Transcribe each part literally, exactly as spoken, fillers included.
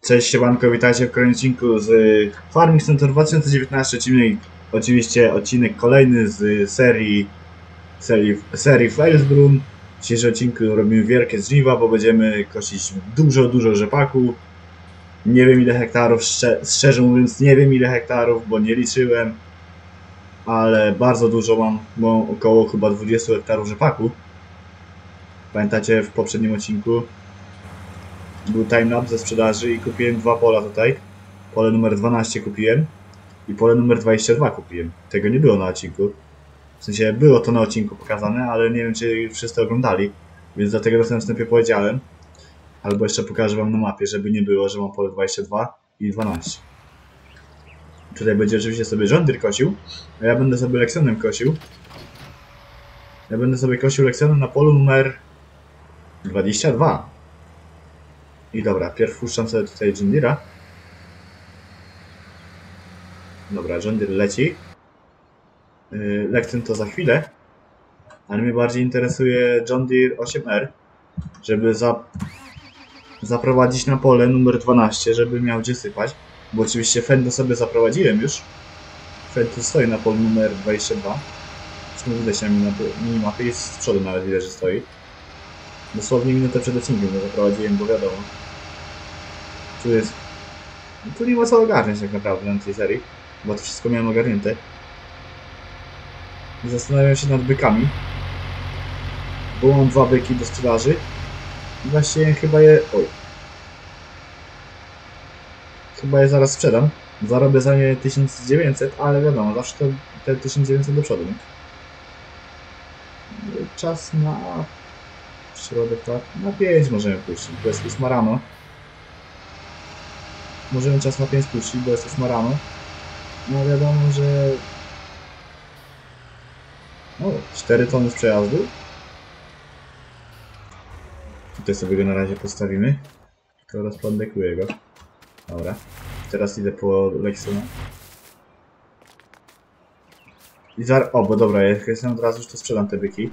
Cześć, siemanko, witajcie w kolejnym odcinku z Farming Simulator dwa tysiące dziewiętnaście, odcinek, oczywiście odcinek kolejny z serii serii, serii Failsbrunn. W dzisiejszym odcinku robimy wielkie żniwa, bo będziemy kosić dużo, dużo rzepaku. Nie wiem ile hektarów, szczer szczerze mówiąc nie wiem ile hektarów, bo nie liczyłem. Ale bardzo dużo mam, bo około chyba dwudziestu hektarów rzepaku. Pamiętacie, w poprzednim odcinku był timelapse ze sprzedaży i kupiłem dwa pola tutaj. Pole numer dwanaście kupiłem i pole numer dwadzieścia dwa kupiłem. Tego nie było na odcinku. W sensie było to na odcinku pokazane, ale nie wiem czy wszyscy oglądali. Więc dlatego na samym wstępie powiedziałem. Albo jeszcze pokażę wam na mapie, żeby nie było, że mam pole dwadzieścia dwa i dwanaście. Tutaj będzie oczywiście sobie John Deere kosił, a ja będę sobie Lexionem kosił. Ja będę sobie kosił Lexionem na polu numer dwadzieścia dwa. I dobra, pierw puszczam sobie tutaj John Deere'a. Dobra, John Deere leci. Yy, Lexion to za chwilę. Ale mnie bardziej interesuje John Deere osiem R. Żeby za... zaprowadzić na pole numer dwanaście, żeby miał gdzie sypać. Bo oczywiście Fendo sobie zaprowadziłem już. Fendo stoi na polu numer dwadzieścia dwa. Zresztą widać na minimapie i z przodu nawet widać, że stoi. Dosłownie minutę przed odcinkiem go zaprowadziłem, bo wiadomo. Tu jest... Tu nie ma co ogarniać tak naprawdę na tej serii, bo to wszystko miałem ogarnięte. Zastanawiam się nad bykami, bo mam dwa byki do sprzedaży. I właśnie chyba je... Oj. Chyba je zaraz sprzedam. Zarobię za nie tysiąc dziewięćset, ale wiadomo, zawsze to te tysiąc dziewięćset do przodu. Nie? Czas na... środek lat. Na pięć możemy puścić, bo jest ósma rano. Możemy czas na pięć puścić, bo jest ósma rano. No wiadomo, że... O, cztery tony z przejazdu. Tutaj sobie go na razie postawimy. To rozplandekuję go. Dobra. Teraz idę po Lexiona. I zaraz... O, bo dobra, jak jestem od razu już to sprzedam te byki.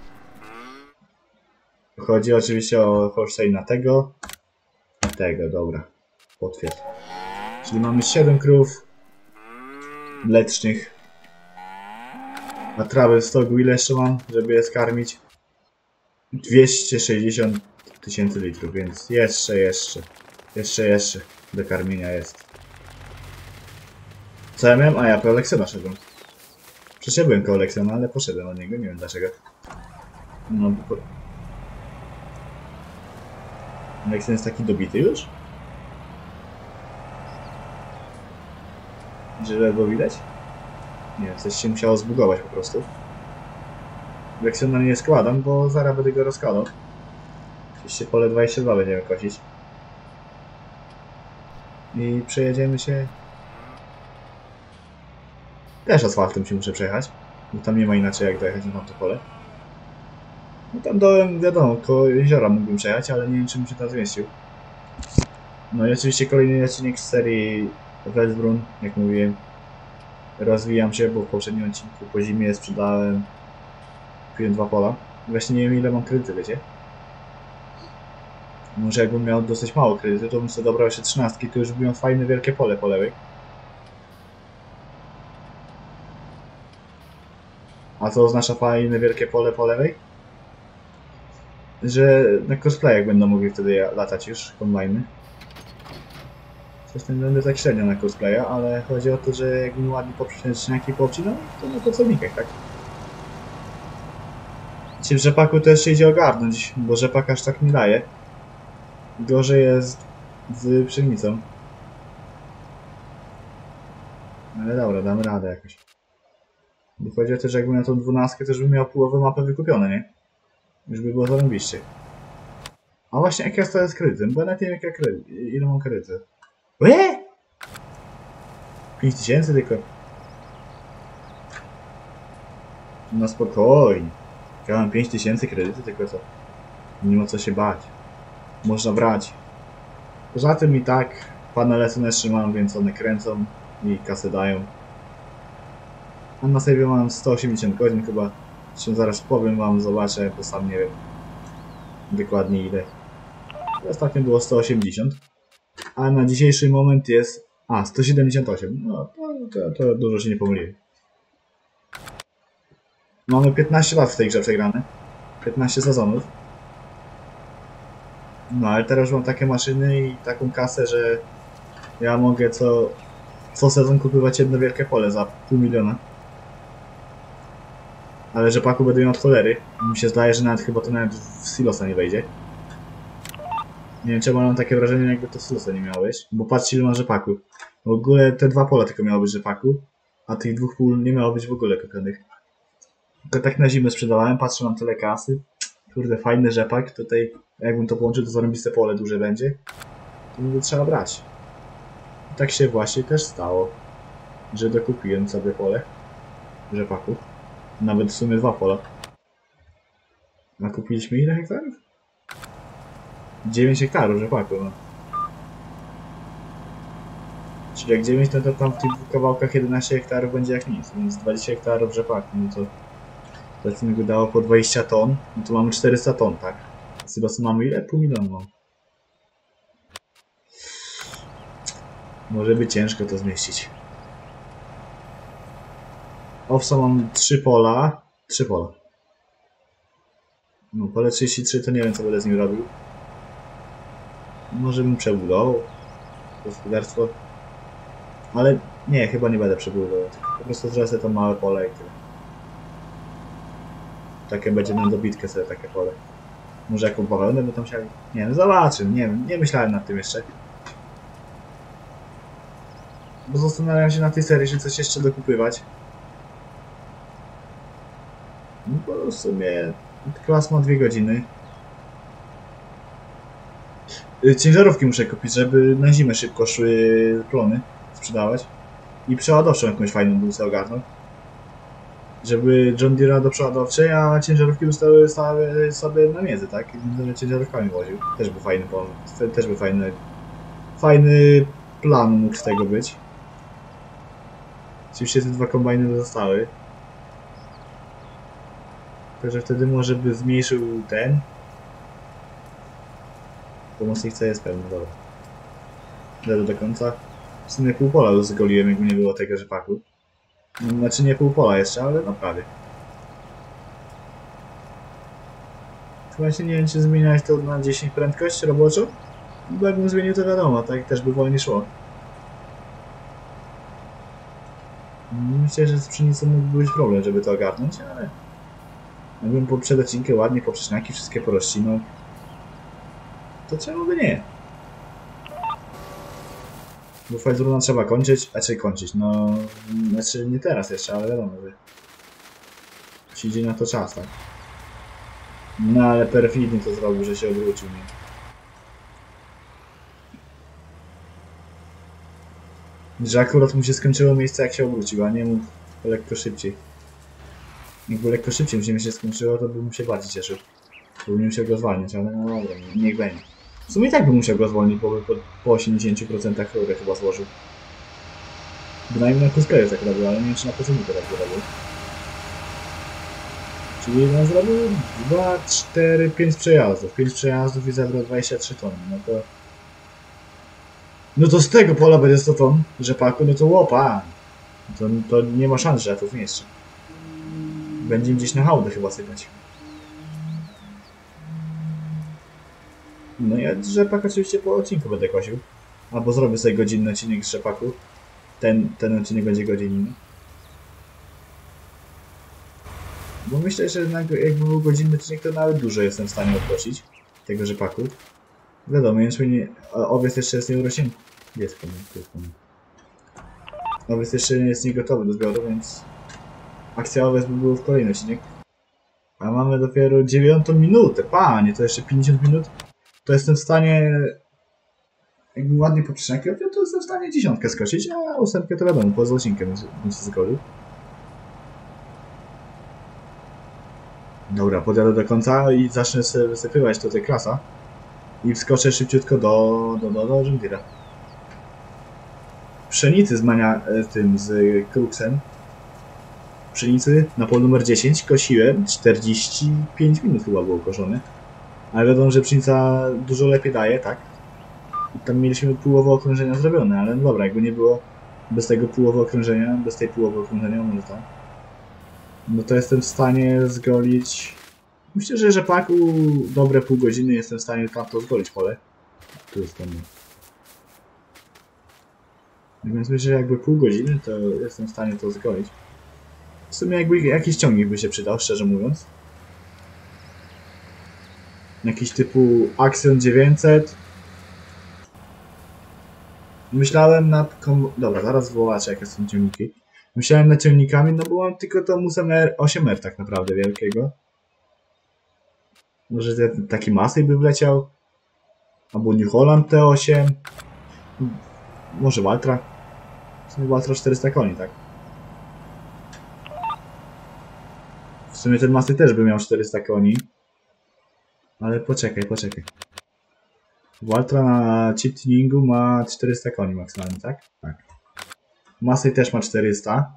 Chodzi oczywiście o Holsteina tego. Tego, dobra. Potwierdź. Czyli mamy siedem krów mlecznych. A trawy w stogu ile jeszcze mam, żeby je skarmić? dwieście sześćdziesiąt tysięcy litrów, więc jeszcze, jeszcze. Jeszcze, jeszcze do karmienia jest. Co ja miałem? A ja po Lexiona szedłem. Przeszedłem koło Lexiona, ale poszedłem od niego, nie wiem dlaczego. No bo... Lexion jest taki dobity już? Że ledwo widać? Nie, coś się musiało zbugować po prostu. Lexiona nie składam, bo zaraz będę go rozkładał. Oczywiście pole dwadzieścia dwa będziemy kosić. I przejedziemy się... Też asfaltem się muszę przejechać, bo tam nie ma inaczej jak dojechać na tamto pole. No tam dołem, wiadomo, koło jeziora mógłbym przejechać, ale nie wiem czy bym się tam zmieścił. No i oczywiście kolejny odcinek z serii Failsbrunn, jak mówiłem. Rozwijam się, bo w poprzednim odcinku po zimie sprzedałem... Kupiłem dwa pola. Właśnie nie wiem ile mam kredyty, wiecie? Może jakbym miał dosyć mało kredytu, to bym sobie dobrał jeszcze trzynastki, to już bym miał fajne wielkie pole po lewej. A co oznacza fajne wielkie pole po lewej? Że na cosplayach będą mogli wtedy latać już kombajny. Zresztą będę tak średnio na cosplaya, ale chodzi o to, że jakbym ładnie poprzeczniaki poobcinał, to na pracownikach, tak? Ci w rzepaku też się idzie ogarnąć, bo rzepak aż tak nie daje. Gorzej jest z pszenicą. Ale dobra, damy radę jakoś. Bo chodzi o to, że jakbym miał tą dwunastkę, to już bym miał połowę mapy wykupione, nie? Już by było zarąbiście. A właśnie jak ja stoję z kredytem, bo ja nawet nie wiem jak ja kredyt, ile mam kredyty. Eee! pięć tysięcy tylko. No spokojnie. Ja mam pięć tysięcy kredyty, tylko co? Nie ma co się bać. Można brać. Poza tym i tak panele słoneczne mam, więc one kręcą i kasę dają. A na sobie mam sto osiemdziesiąt godzin chyba. Zresztą zaraz powiem wam, zobaczę, bo sam nie wiem dokładnie ile. Ostatnio było sto osiemdziesiąt. a na dzisiejszy moment jest... A, sto siedemdziesiąt osiem. No, to, to, to dużo się nie pomyliłem. Mamy piętnaście lat w tej grze przegrane. piętnaście sezonów. No, ale teraz już mam takie maszyny i taką kasę, że ja mogę co, co sezon kupować jedno wielkie pole za pół miliona. Ale rzepaku będę miał od cholery. Mi się zdaje, że nawet chyba to nawet w silosa nie wejdzie. Nie wiem, czemu mam takie wrażenie, jakby to w silosa nie miałeś. Bo patrzcie, ile mam rzepaku. W ogóle te dwa pola tylko miało być rzepaku, a tych dwóch pól nie miało być w ogóle kupionych. Tylko tak na zimę sprzedawałem, patrzę, mam tyle kasy. Kurde, fajny rzepak. Tutaj, jakbym to połączył, to zarąbiste pole duże będzie. To mówię, trzeba brać. I tak się właśnie też stało, że dokupiłem sobie pole rzepaku. Nawet w sumie dwa pola. A kupiliśmy ile hektarów? dziewięć hektarów rzepaku, no. Czyli jak dziewięć, to, to tam w tych dwóch kawałkach jedenaście hektarów będzie jak nic, więc dwadzieścia hektarów rzepaku, no to to mi wydało po dwadzieścia ton, no to mamy czterysta ton, tak? A silosy mamy ile? Pół miliona mam. Może być ciężko to zmieścić. Owsa mam trzy pola. trzy pola. No, pole trzydzieści trzy to nie wiem, co będę z nim robił. Może bym przebudował gospodarstwo. Ale nie, chyba nie będę przebudował. Po prostu zrobię sobie tam małe pole i tyle. Takie będzie na dobitkę sobie takie pole. Może jaką bawełnę by tam chcieli? Nie wiem, zobaczymy. Nie wiem, nie myślałem nad tym jeszcze. Bo zastanawiam się na tej serii, czy coś jeszcze dokupywać. No bo w sumie klas ma dwie godziny. Ciężarówki muszę kupić, żeby na zimę szybko szły plony sprzedawać. I przeładowczą jakąś fajną bym sobie ogarnął. Żeby John Deere do przeładowczej, a ciężarówki zostały sobie na miedzy, tak? I będę ciężarówkami woził. Też by fajny pomysł, też by fajny, fajny plan mógł z tego być. Oczywiście te dwa kombajny zostały. Także wtedy może by zmniejszył ten. Pomocnik C jest pewny, dobra. Jadę do końca. W sumie pół pola już zgoliłem, jakby nie było tego rzepaku. Znaczy nie pół pola jeszcze, ale no prawie. Właśnie nie wiem, czy zmieniałeś to na dziesięć prędkość roboczą? Bo jakbym zmienił, to wiadomo, tak też by wolniej szło. Myślę, że z pszenicą mógłby być problem, żeby to ogarnąć, ale... Jakbym po przed odcinkiem ładnie poprzeczniaki wszystkie porozcinał, to czemu by nie? Bo Fajzruna trzeba kończyć, a czy kończyć, no... Znaczy nie teraz jeszcze, ale wiadomo, że... Przyjdzie na to czas, tak? No ale perfidnie to zrobił, że się odwrócił mnie. Że akurat mu się skończyło miejsce, jak się obrócił, a nie mógł lekko szybciej. Jakby lekko szybciej mi się skończyło, to bym się bardziej cieszył. Bo bym nie musiał go zwalniać, ale no dobra, niech będzie. W sumie i tak bym musiał go zwolnić, bo by po, po osiemdziesięciu procentach rurę chyba złożył. Bynajmniej na Kuskleju tak robił, ale nie wiem, czy na Pozymiku tak robił. Czyli no, zrobił dwa, cztery, pięć przejazdów. pięć przejazdów i zabrał dwadzieścia trzy tony. No to... No to z tego pola będzie sto ton rzepaku, no to łopa. To, to nie ma szans, że ja to zmieszczę. Będzie gdzieś na hałdę chyba sypać. No ja rzepak oczywiście po odcinku będę kosił. Albo zrobię sobie godzinny odcinek z rzepaku. Ten, ten odcinek będzie godzinny. Bo myślę, że jakby był godzinny odcinek, to nawet dużo jestem w stanie odprosić tego rzepaku. Wiadomo, jęczmień, owiec jeszcze jest nieurośnięty. Jest komu, jest komu. Owiec jeszcze nie jest niegotowy do zbioru, więc akcja owiec by była w kolejny odcinek. A mamy dopiero dziewiątą minutę. Panie, to jeszcze pięćdziesiąt minut. To jestem w stanie... Jakbym ładnie poprzeczniaki robił, to jestem w stanie dziesiątkę skoczyć, a ósemkę to wiadomo, poza odcinkiem bym się zgolił. Dobra, podjadę do końca i zacznę sobie wysypywać tutaj klasa. I wskoczę szybciutko do, do, do, do John Deere'a. Pszenicy z mania, tym, z Kruksem. Pszenicy na polu numer dziesięć kosiłem, czterdzieści pięć minut chyba było koszone. Ale wiadomo, że pszenica dużo lepiej daje, tak? tam mieliśmy połowę okrążenia zrobione, ale no dobra, jakby nie było bez tego połowy okrążenia, bez tej połowy okrążenia, może tak, no to jestem w stanie zgolić, myślę, że rzepaku dobre pół godziny jestem w stanie tam to zgolić pole. Tu jest ten. Więc myślę, że jakby pół godziny to jestem w stanie to zgolić. W sumie jakby jakiś ciągnik by się przydał, szczerze mówiąc. Jakiś typu Axion dziewięćset. Myślałem nad... Kom... Dobra, zaraz zobaczę jakie są ciągniki. Myślałem nad ciągnikami, no bo mam tylko to Musem osiem R tak naprawdę wielkiego. Może taki Massey by wleciał. Albo New Holland T osiem. Może Valtra. W sumie Valtra czterysta koni, tak? W sumie ten Massey też by miał czterysta koni. Ale poczekaj, poczekaj. Valtra na chip tuningu ma czterysta koni maksymalnie, tak? Tak. Massey też ma czterysta.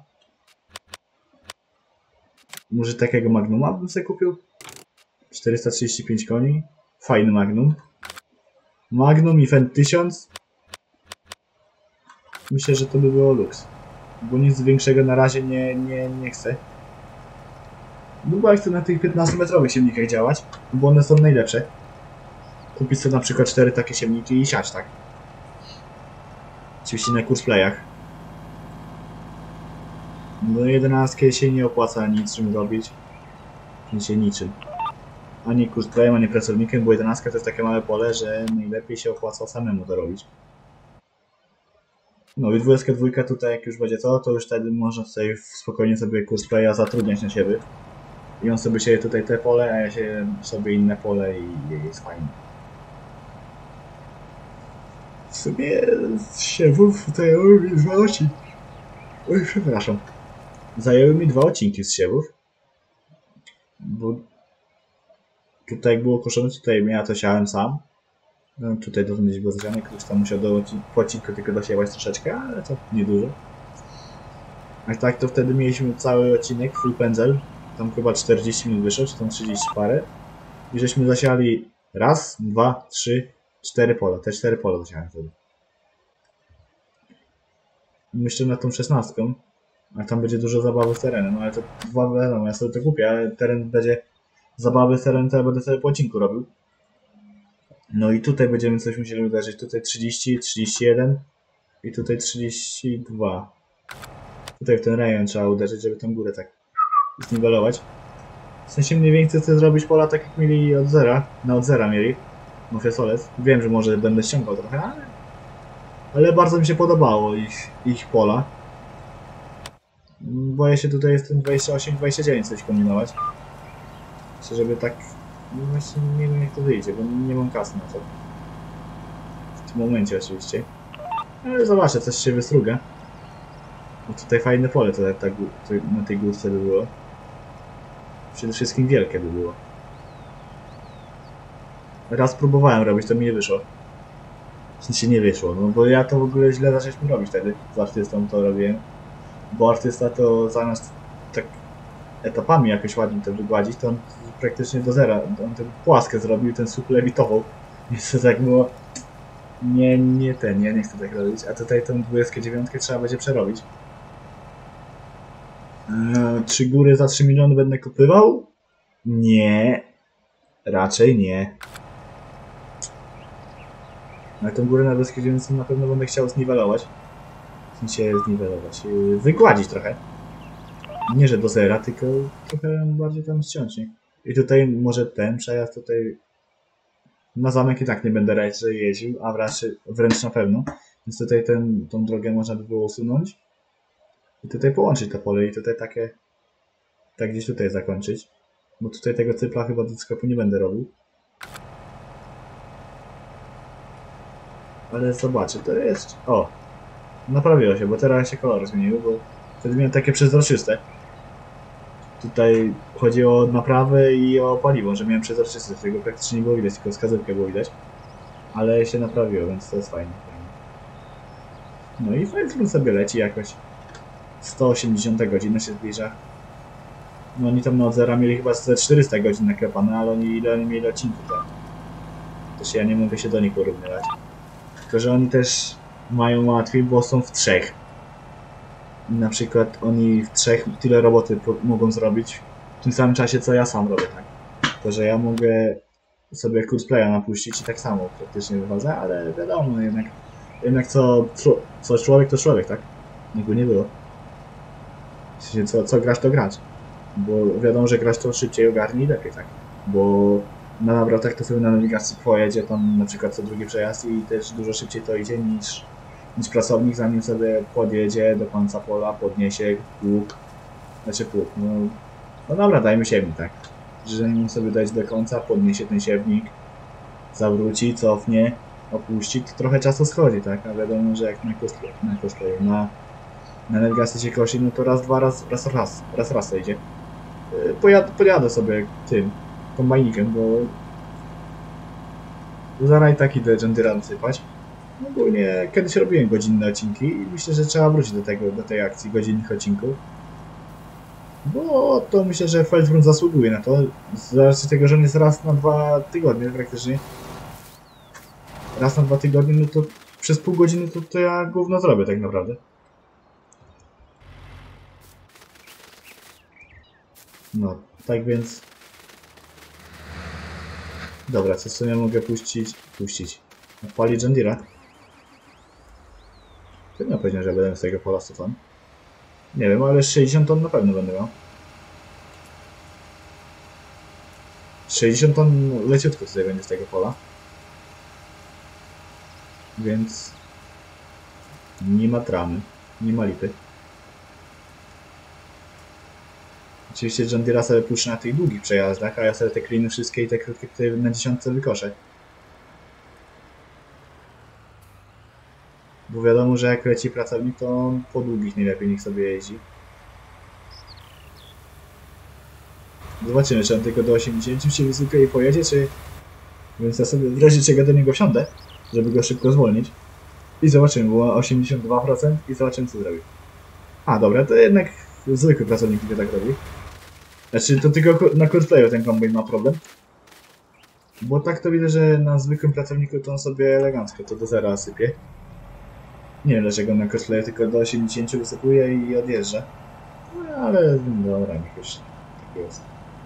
Może takiego Magnuma bym sobie kupił? czterysta trzydzieści pięć koni. Fajny Magnum. Magnum i Fendt tysiąc. Myślę, że to by było luks. Bo nic większego na razie nie, nie, nie chcę. Długo chcę na tych piętnastometrowych siewnikach działać, bo one są najlepsze. Kupić sobie na przykład cztery takie siewniki i siać, tak? Oczywiście na kursplayach. No jedenastkę się nie opłaca niczym robić. W się niczym. Ani kursplayem, ani pracownikiem, bo jedenastka to jest takie małe pole, że najlepiej się opłaca samemu to robić. No i dwudziestka dwójka tutaj jak już będzie to, to już wtedy można sobie spokojnie sobie kursplaya zatrudniać na siebie. I on sobie sieje tutaj te pole, a ja sieję sobie inne pole i jest fajnie. W sumie z siewów zajęły mi dwa odcinki. Oj, przepraszam. Zajęły mi dwa odcinki z siewów. Bo tutaj jak było koszone, tutaj ja to siałem sam. No, tutaj to gdzieś było zasiane, ktoś tam musiał do po odcinku tylko dosiewać troszeczkę, ale to niedużo. A tak to wtedy mieliśmy cały odcinek, full pędzel. Tam chyba czterdzieści minut wyszło, czy tam trzydzieści parę. I żeśmy zasiali raz, dwa, trzy, cztery pola. Te cztery pola zasiałem wtedy. Myślę nad tą szesnastką. A tam będzie dużo zabawy z terenem. No ale to dwa wiadomo, ja sobie to kupię, ale teren będzie zabawy z terenem, to ja będę sobie po odcinku robił. No i tutaj będziemy coś musieli uderzyć. Tutaj trzydzieści, trzydzieści jeden i tutaj trzydzieści dwa. Tutaj w ten rejon trzeba uderzyć, żeby tą górę tak zniwelować. W sensie mniej więcej chcę zrobić pola tak jak mieli od zera. Na od zera mieli. Mafia Solec. Wiem, że może będę ściągał trochę, ale... Ale bardzo mi się podobało ich, ich pola. Boję się tutaj jest ten dwadzieścia osiem dwadzieścia dziewięć coś kombinować. Myślę, żeby tak... No właśnie nie wiem jak to wyjdzie, bo nie mam kasy na to. W tym momencie oczywiście. Ale zobaczę, coś się wystruga. Bo tutaj fajne pole to, to, to, na tej górce by było. Przede wszystkim wielkie by było. Raz próbowałem robić, to mi nie wyszło. W sensie nie wyszło, no bo ja to w ogóle źle zaczęliśmy robić wtedy. Z artystą to robiłem. Bo artysta to zamiast tak etapami jakoś ładnie to wygładzić, to on praktycznie do zera. On tę płaskę zrobił, ten słup lewitował. Więc to tak było... Nie, nie ten, ja nie chcę tak robić. A tutaj tą dwudziestkę dziewiątkę trzeba będzie przerobić. Eee, czy góry za trzy miliony będę kupywał? Nie. Raczej nie. Ale tą górę na dwudziestkę dziewiątkę na pewno będę chciał zniwelować. W sensie zniwelować. Yy, wygładzić trochę. Nie, że do zera, tylko trochę bardziej tam ściąć. I tutaj może ten przejazd tutaj... Na zamek i tak nie będę raczej jeździł, a raczej wręcz na pewno. Więc tutaj ten, tą drogę można by było usunąć. I tutaj połączyć to pole i tutaj takie... Tak gdzieś tutaj zakończyć. Bo tutaj tego cypla chyba do sklepu nie będę robił. Ale zobaczę, to jest... O! Naprawiło się, bo teraz się kolory zmieniły, bo wtedy miałem takie przezroczyste. Tutaj chodziło o naprawę i o paliwo, że miałem przezroczyste, którego praktycznie nie było widać, tylko wskazówkę było widać. Ale się naprawiło, więc to jest fajnie. No i fajnie sobie leci jakoś. sto osiemdziesiąt godzin się zbliża. No oni tam na od zera mieli chyba ze czterysta godzin naklepane, ale oni ile oni mieli odcinków tam. To się ja nie mogę się do nich porównywać. Tylko że oni też mają łatwiej, bo są w trzech. I na przykład oni w trzech tyle roboty mogą zrobić w tym samym czasie, co ja sam robię, tak? To, że ja mogę sobie kursplaya napuścić i tak samo praktycznie wychodzę, ale wiadomo, jednak, jednak co, co człowiek to człowiek, tak? Nigdy nie było. W sensie, co, co grać to grać. Bo wiadomo, że grać to szybciej ogarni i lepiej, tak? Bo na nawrotach to sobie na nawigacji pojedzie tam na przykład co drugi przejazd i też dużo szybciej to idzie niż, niż pracownik, zanim sobie podjedzie do końca pola, podniesie pług, znaczy pług, no, no dobra, dajmy siewnik, tak? Że zanim sobie dojdzie do końca, podniesie ten siewnik, zawróci, cofnie, opuści, to trochę czasu schodzi, tak? A wiadomo, że jak na kostleju, na kostleju, na, na nawigacji się kosi, no to raz, dwa, raz, raz, raz, raz, raz to idzie. Pojadę, pojadę sobie tym kombajnikiem, bo zaraz i tak idę Gendyra nasypać. Ogólnie kiedyś robiłem godzinne odcinki i myślę, że trzeba wrócić do tego, do tej akcji godzinnych odcinków. Bo to myślę, że Felsbrun zasługuje na to, z racji tego, że on jest raz na dwa tygodnie praktycznie. Raz na dwa tygodnie, no to przez pół godziny to, to ja gówno zrobię tak naprawdę. No, tak więc... Dobra, co sobie mogę puścić? Puścić. Odpalić Gendyra. To nie powiedziałem, że będę z tego pola sto ton. Nie wiem, ale sześćdziesiąt ton na pewno będę miał. sześćdziesiąt ton leciutko tutaj będzie z tego pola. Więc... nie ma tramy, nie ma lipy. Oczywiście Gendyra sobie puszczę na tych długich przejazdach, a ja sobie te kliny wszystkie i te krótkie tutaj na dziesiątce wykoszę. Bo wiadomo, że jak leci pracownik, to on po długich najlepiej niech sobie jeździ. Zobaczymy, czy on tylko do osiemdziesięciu się wysypie i pojedzie, czy... Więc ja sobie w razie czego do niego wsiądę, żeby go szybko zwolnić. I zobaczymy, było osiemdziesiąt dwa procent i zobaczymy, co zrobi. A, dobra, to jednak zwykły pracownik nie tak robi. Znaczy, to tylko na courseplayu ten kombajn ma problem. Bo tak to widzę, że na zwykłym pracowniku to on sobie elegancko to do zera sypie. Nie wiem dlaczego na courseplayu tylko do osiemdziesięciu wysypuje i odjeżdża. No, ale dobra, niech już tak jest.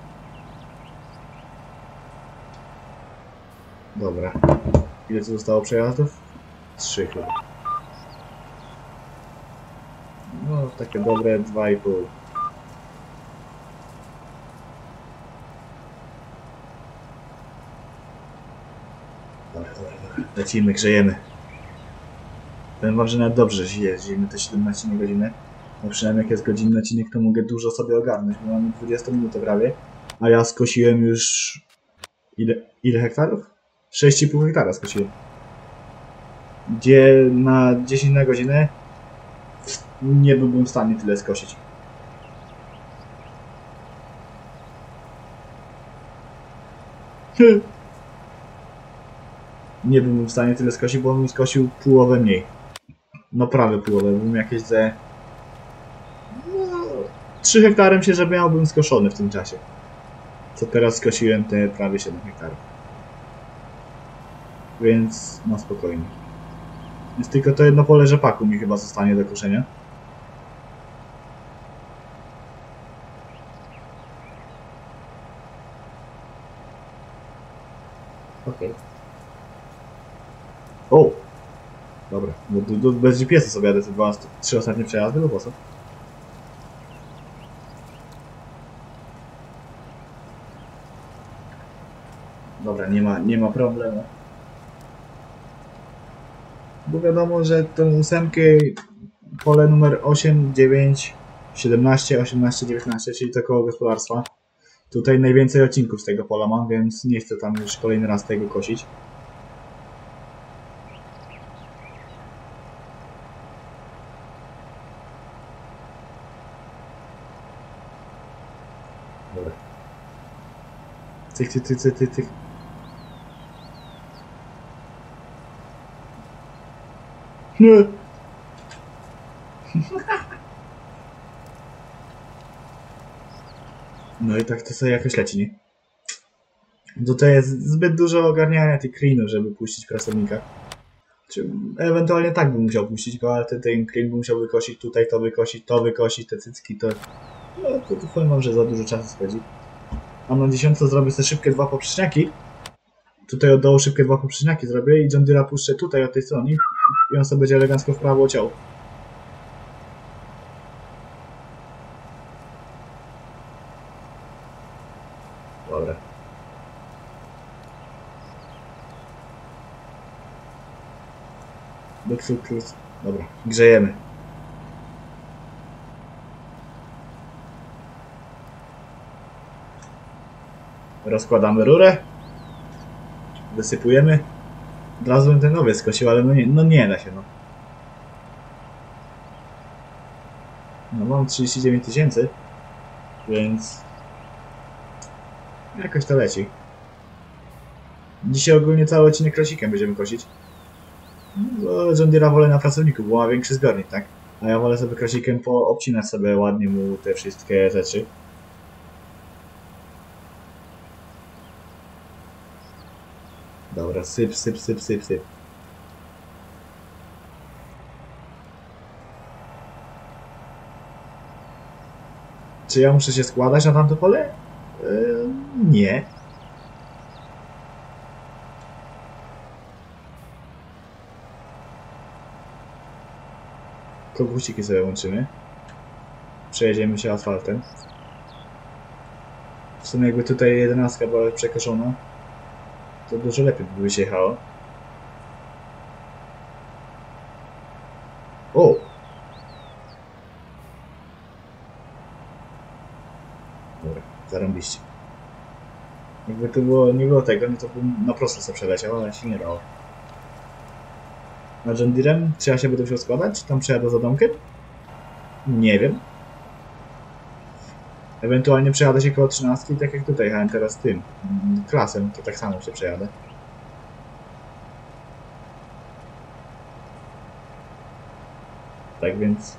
Dobra. Ile tu zostało przejazdów? Trzy chyba. No, takie dobre dwa i pół. Dobra, dobra, dobra. Lecimy, grzejemy. Powiem wam, że nawet dobrze, że jeździmy te siedemnaście na godzinę. Bo przynajmniej jak jest godzinny odcinek, to mogę dużo sobie ogarnąć, bo mamy dwadzieścia minut prawie. A ja skosiłem już... Ile, ile hektarów? sześć i pół hektara skosiłem. Gdzie na dziesięć na godzinę nie byłbym w stanie tyle skosić. Nie byłbym w stanie tyle skosić, bo bym skosił połowę mniej. No prawie połowę, bym jakieś ze... No, trzy hektary myślę, że miałbym skoszony w tym czasie. Co teraz skosiłem te prawie siedem hektarów. Więc no spokojnie. Jest tylko to jedno pole rzepaku mi chyba zostanie do koszenia. Okej. Okay. O! Dobra, bo do, do, bez G P S-a sobie jadę te dwa, trzy ostatnie przejazdy, bo po co? Dobra, nie ma, nie ma problemu. Bo wiadomo, że tą ósemkę, pole numer osiem, dziewięć, siedemnaście, osiemnaście, dziewiętnaście, czyli to koło gospodarstwa. Tutaj najwięcej odcinków z tego pola mam, więc nie chcę tam już kolejny raz tego kosić. Dobra. Cyk, cyk, cyk, cyk, cyk. Nie. No i tak to sobie jakoś leci, nie? Tutaj jest zbyt dużo ogarniania tych cleanów, żeby puścić pracownika. Czy ewentualnie tak bym musiał puścić go, ale ten, ten klin bym musiał wykosić, tutaj to wykosić, to wykosić, te cycki, to... No to, to powiem wam, że za dużo czasu schodzi. A na dziesiątce zrobię sobie szybkie dwa poprzeczniaki. Tutaj od dołu szybkie dwa poprzeczniaki zrobię i John Deere'a puszczę tutaj od tej strony i on sobie będzie elegancko w prawo ciął. Dobra. Dobra, grzejemy. Rozkładamy rurę. Wysypujemy. Od razu bym ten nowy skosił, ale no nie, no nie da się, no. No mam trzydzieści dziewięć tysięcy, więc jakoś to leci. Dzisiaj ogólnie cały odcinek klasikiem będziemy kosić. Bo John Deere'a wolę na pracowniku, bo ma większy zbiornik, tak? A ja wolę sobie klasikiem poobcinać sobie ładnie mu te wszystkie rzeczy. Dobra, syp, syp, syp, syp, syp. Czy ja muszę się składać na tamto pole? Yy, nie. Koguciki sobie łączymy. Przejedziemy się asfaltem. W sumie jakby tutaj jedenastka była przekoszona, to dużo lepiej by się jechało. O! Dobra, zarąbiście. Jakby to było, nie było tego, no to bym na prosto sobie przeleciał, ale się nie dało. Na John Deere'em? Czy ja się będę musiał składać? Czy tam przejadę za domkiem? Nie wiem. Ewentualnie przejadę się koło trzynastki, tak jak tutaj jechałem teraz tym klasem, to tak samo się przejadę. Tak więc...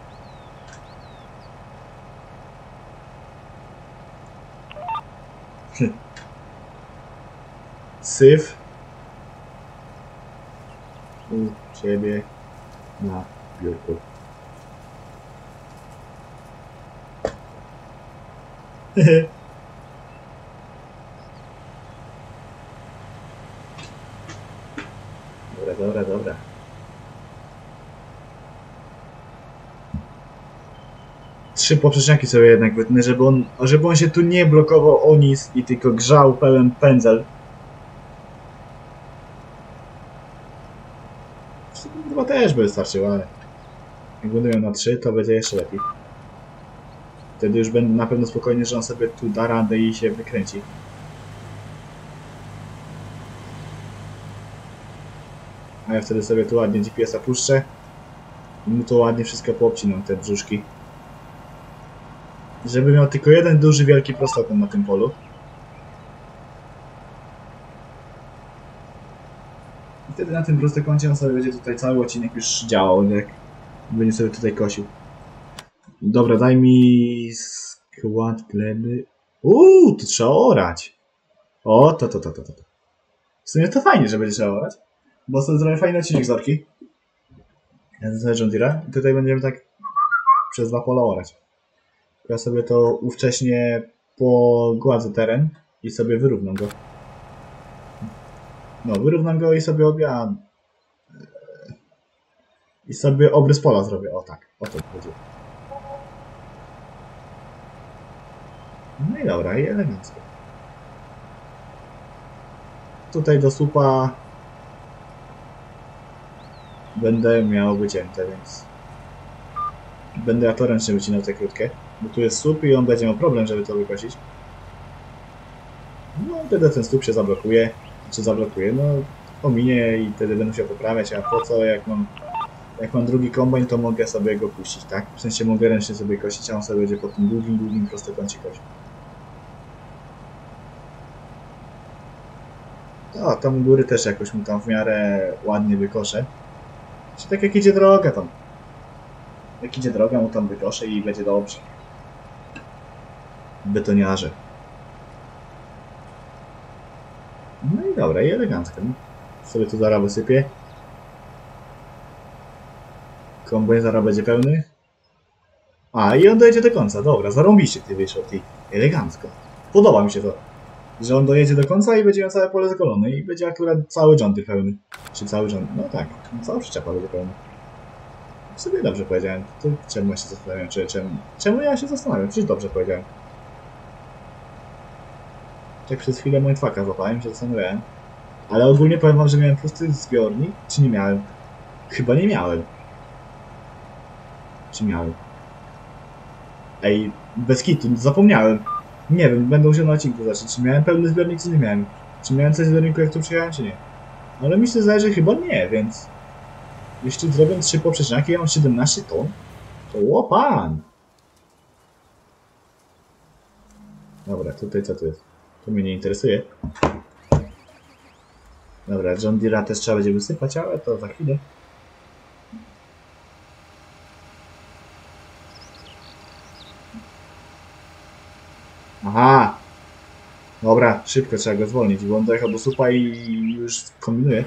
Syf u ciebie na biurku. Dobra, dobra, dobra. Trzy poprzeczniaki sobie jednak wytnę, żeby on, żeby on się tu nie blokował o nic i tylko grzał pełen pędzel. Chyba też by wystarczyło, ale jak będę miał na trzy, to będzie jeszcze lepiej. Wtedy już będę na pewno spokojny, że on sobie tu da radę i się wykręci. A ja wtedy sobie tu ładnie G P S-a puszczę i mu to ładnie wszystko poobcinam, te brzuszki. Żeby miał tylko jeden duży, wielki prostokąt na tym polu. I wtedy na tym prostokącie on sobie będzie tutaj cały odcinek już działał, jak będzie sobie tutaj kosił. Dobra, daj mi skład gleby. Uuu, to trzeba orać. O, to, to, to, to, to. W sumie to fajnie, że będzie trzeba orać. Bo sobie zrobię fajny odcinek z orki. Ja to John Deere'a. I tutaj będziemy tak przez dwa pola orać. Ja sobie to ówcześnie pogładzę teren i sobie wyrównam go. No, wyrównam go i sobie objam. I sobie obrys pola zrobię. O tak, o to chodzi. No i dobra, i elegancko. Tutaj do słupa będę miał wycięte, więc będę ja to ręcznie wycinał te krótkie, bo tu jest słup i on będzie miał problem, żeby to wykosić. No wtedy ten słup się zablokuje, czy zablokuje, no ominie i wtedy będę musiał poprawiać, a po co, jak mam jak mam drugi kombajn, to mogę sobie go puścić, tak? W sensie mogę ręcznie sobie kosić, a on sobie będzie po tym długim, długim prostokącie kosić. A tam u góry też jakoś mu tam w miarę ładnie wykoszę. Czy tak jak idzie droga tam. Jak idzie droga, mu tam wykoszę i będzie dobrze. Betoniarze. No i dobra, i elegancko. No. Sobie tu zaraz wysypię. Kombajn zaraz będzie pełny. A, i on dojedzie do końca. Dobra, zarąbiście ty wyszło, ty. Elegancko. Podoba mi się to. Że on dojedzie do końca i będzie miał całe pole zgolone i będzie akurat cały John pełny. Czy cały John? No tak, cała przyczepa będzie pełna. Sobie dobrze powiedziałem. To czemu ja się zastanawiam? Czy, czemu, czemu ja się zastanawiam? Przecież dobrze powiedziałem. Tak przez chwilę mindfucka złapałem, się zastanawiałem. Ale ogólnie powiem wam, że miałem pusty zbiornik, czy nie miałem? Chyba nie miałem. Czy miałem? Ej, bez kitu, zapomniałem. Nie wiem, będę musiał na odcinku zacząć. Czy miałem pełny zbiornik, czy nie miałem? Czy miałem coś w zbiorniku, jak tu przyjechałem, czy nie? Ale mi się zdaje, że chyba nie, więc... Jeśli zrobię trzy poprzeczniaki, ja mam siedemnaście ton, to łopan! Dobra, tutaj co tu jest? To mnie nie interesuje. Dobra, John Deere'a też trzeba będzie wysypać, ale to za chwilę. Aha! Dobra, szybko trzeba go zwolnić, bo on dojechał do słupa i już kombinuje.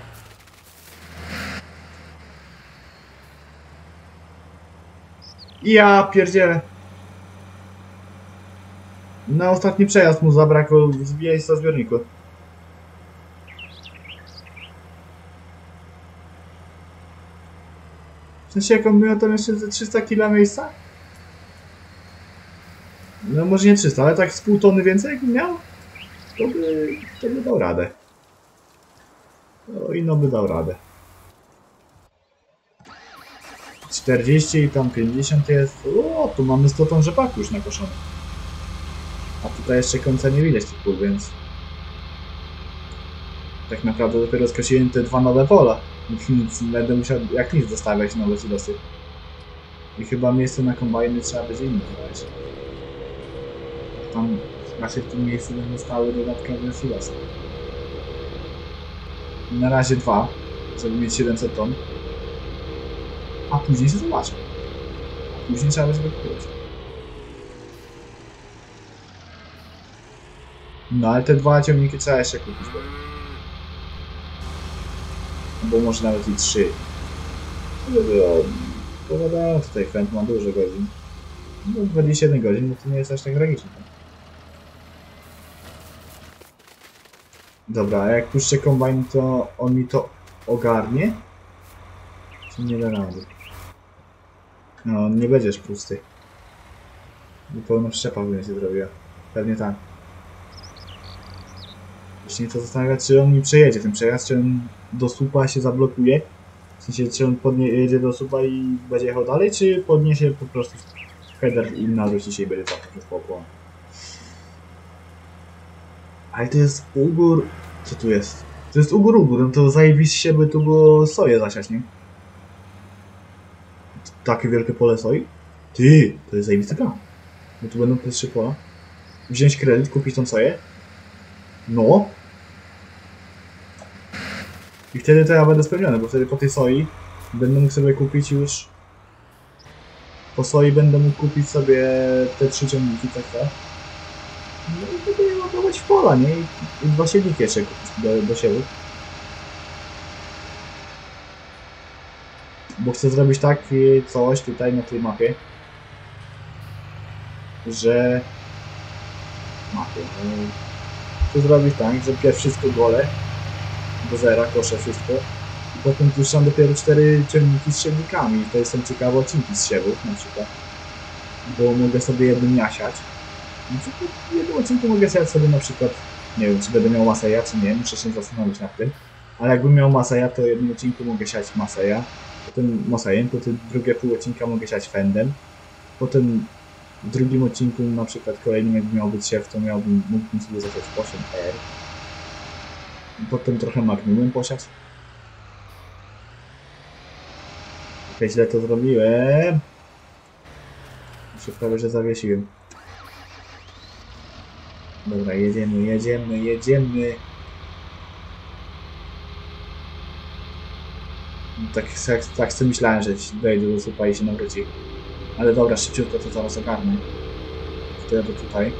Ja pierdzielę! Na ostatni przejazd mu zabrakło miejsca w zbiorniku. W sensie, jak on miał tam jeszcze ze trzysta kila miejsca? No może nie trzysta, ale tak z pół tony więcej jakby miał, to by, to by dał radę. No i no by dał radę. czterdzieści i tam pięćdziesiąt jest. O, tu mamy sto ton rzepaku już nakoszone. A tutaj jeszcze końca nie widać tych pól, więc... Tak naprawdę dopiero skosiłem te dwa nowe pola. Więc będę musiał jak nic dostawiać nowe silosy. I chyba miejsce na kombajny trzeba będzie inne dawać. Tam raczej w tym miejscu będą stały dodatkowe silosy. Na razie dwa, żeby mieć siedemset ton. A później się zobaczy. A później trzeba będzie wykupić. No ale te dwa ciągniki trzeba jeszcze kupić. Bo może nawet i trzy. To było... Bo wiadomo, tutaj Fend ma dużo godzin. No dwadzieścia siedem godzin, no to nie jest aż tak tragiczne. Dobra, a jak puszczę kombajn, to on mi to ogarnie? Czy nie da rady? No, on nie będziesz pusty. I pełna przyczepa by się zrobiła. Pewnie tak. Właśnie to zastanawia, czy on mi przejedzie ten przejazd, czy on do słupa się zablokuje. W sensie, czy on podjedzie do słupa i będzie jechał dalej, czy podniesie po prostu header i nawróci się i będzie cofnął przez popłon. Ale to jest ugór... Co tu jest? To jest ugór ugór, no to zajebiście, by tu było soję zasiać, nie? Takie wielkie pole soi? Ty, to jest zajebisty plan. Bo tu będą te trzy pola. Wziąć kredyt, kupić tą soję. No. I wtedy to ja będę spełniony, bo wtedy po tej soi będę mógł sobie kupić już... Po soi będę mógł kupić sobie te trzy ciągniki, tak, tak. No i wtedy je ładować w pola, nie? I, i dwa silniki jeszcze kupić do, do siewu. Bo chcę zrobić takie coś tutaj na tej mapie, że... Mapie, no... Chcę zrobić tak, że pierw wszystko gole, do zera, koszę wszystko, i potem puszczam dopiero cztery ciągniki z siewnikami. To są ciekawe odcinki z siewów na przykład, bo mogę sobie jednym jasiać. Na przykład w jednym odcinku mogę siać sobie na przykład, nie wiem, czy będę miał Maseja, czy nie, muszę się zastanowić nad tym, ale jakbym miał Maseja, to w jednym odcinku mogę siać Maseja, potem Masejem, potem drugie pół odcinka mogę siać Fendem, potem w drugim odcinku na przykład kolejnym jakby miał być siew, to miałbym, mógłbym sobie zasiać osiem R. Potem trochę Magnumem posiać. Jak źle to zrobiłem. Się prawie, że zawiesiłem. Dobra, jedziemy, jedziemy, jedziemy. Tak, tak, tak sobie myślałem, że dojdzie do słupa i się nawróci. Ale dobra, szybciutko to zaraz ogarnę. Wtedy do tutaj.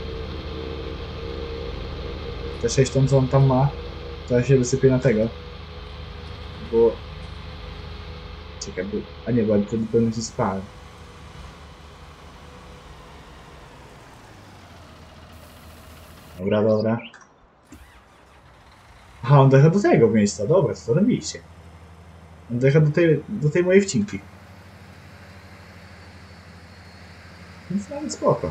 Te sześć ton, co on tam ma, to ja się wysypię na tego. Bo... Czekaj, bo... A nie, bo to pewnie się spałem. Dobra, dobra. Aha, on dojechał do tego miejsca, dobra, co robiliście? On dojechał do tej, do tej mojej wcinki. Więc nawet spoko.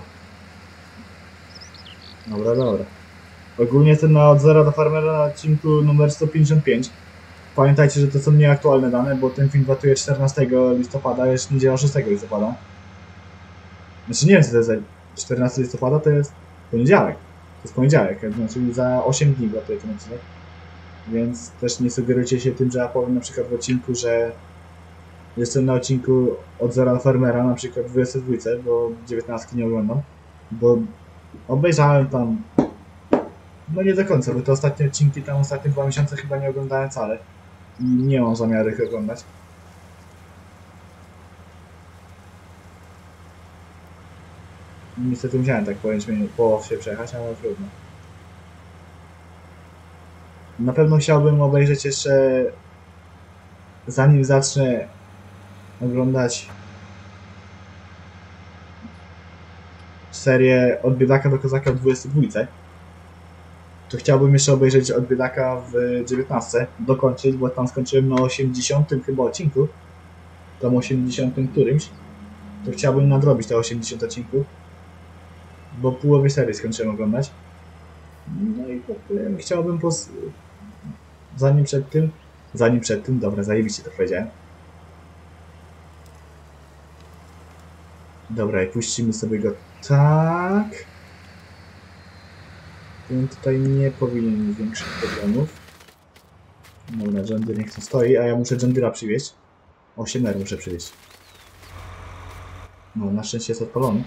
Dobra, dobra. Ogólnie ten na od zera do farmera na odcinku numer sto pięćdziesiąt pięć. Pamiętajcie, że to są nieaktualne dane, bo ten film datuje czternastego listopada, jeszcze nie działa szóstego listopada. Znaczy nie wiem, co to jest za czternastego listopada, to jest poniedziałek. To jest poniedziałek, znaczy za osiem dni datuje ten odcinek. Więc też nie sugerujcie się tym, że ja powiem na przykład w odcinku, że jestem na odcinku od zera do farmera, na przykład w dwudziestej dwójce, bo dziewiętnastki nie oglądam. Bo obejrzałem tam, no nie do końca, bo te ostatnie odcinki, tam ostatnie dwa miesiące chyba nie oglądałem wcale. I nie mam zamiaru ich oglądać. Niestety musiałem tak pięć minut po się przejechać, ale trudno. Na pewno chciałbym obejrzeć jeszcze, zanim zacznę oglądać serię Od biedaka do kozaka w dwudziestej dwójce, to chciałbym jeszcze obejrzeć Od biedaka w dziewiętnastce, dokończyć, bo tam skończyłem na osiemdziesiątym chyba odcinku, tam osiemdziesiątym którymś, to chciałbym nadrobić te osiemdziesiąt odcinków, bo połowę serii skończyłem oglądać. No i powiem, chciałbym pos... zanim przed tym, zanim przed tym, dobra, zajebiście to powiedziałem. Dobra, i puścimy sobie go tak. On tutaj nie powinien mieć większych problemów. Dobra, John Deere niech tu stoi, a ja muszę John Deere'a przywieźć. osiem R muszę przywieźć. No, na szczęście jest odpalony.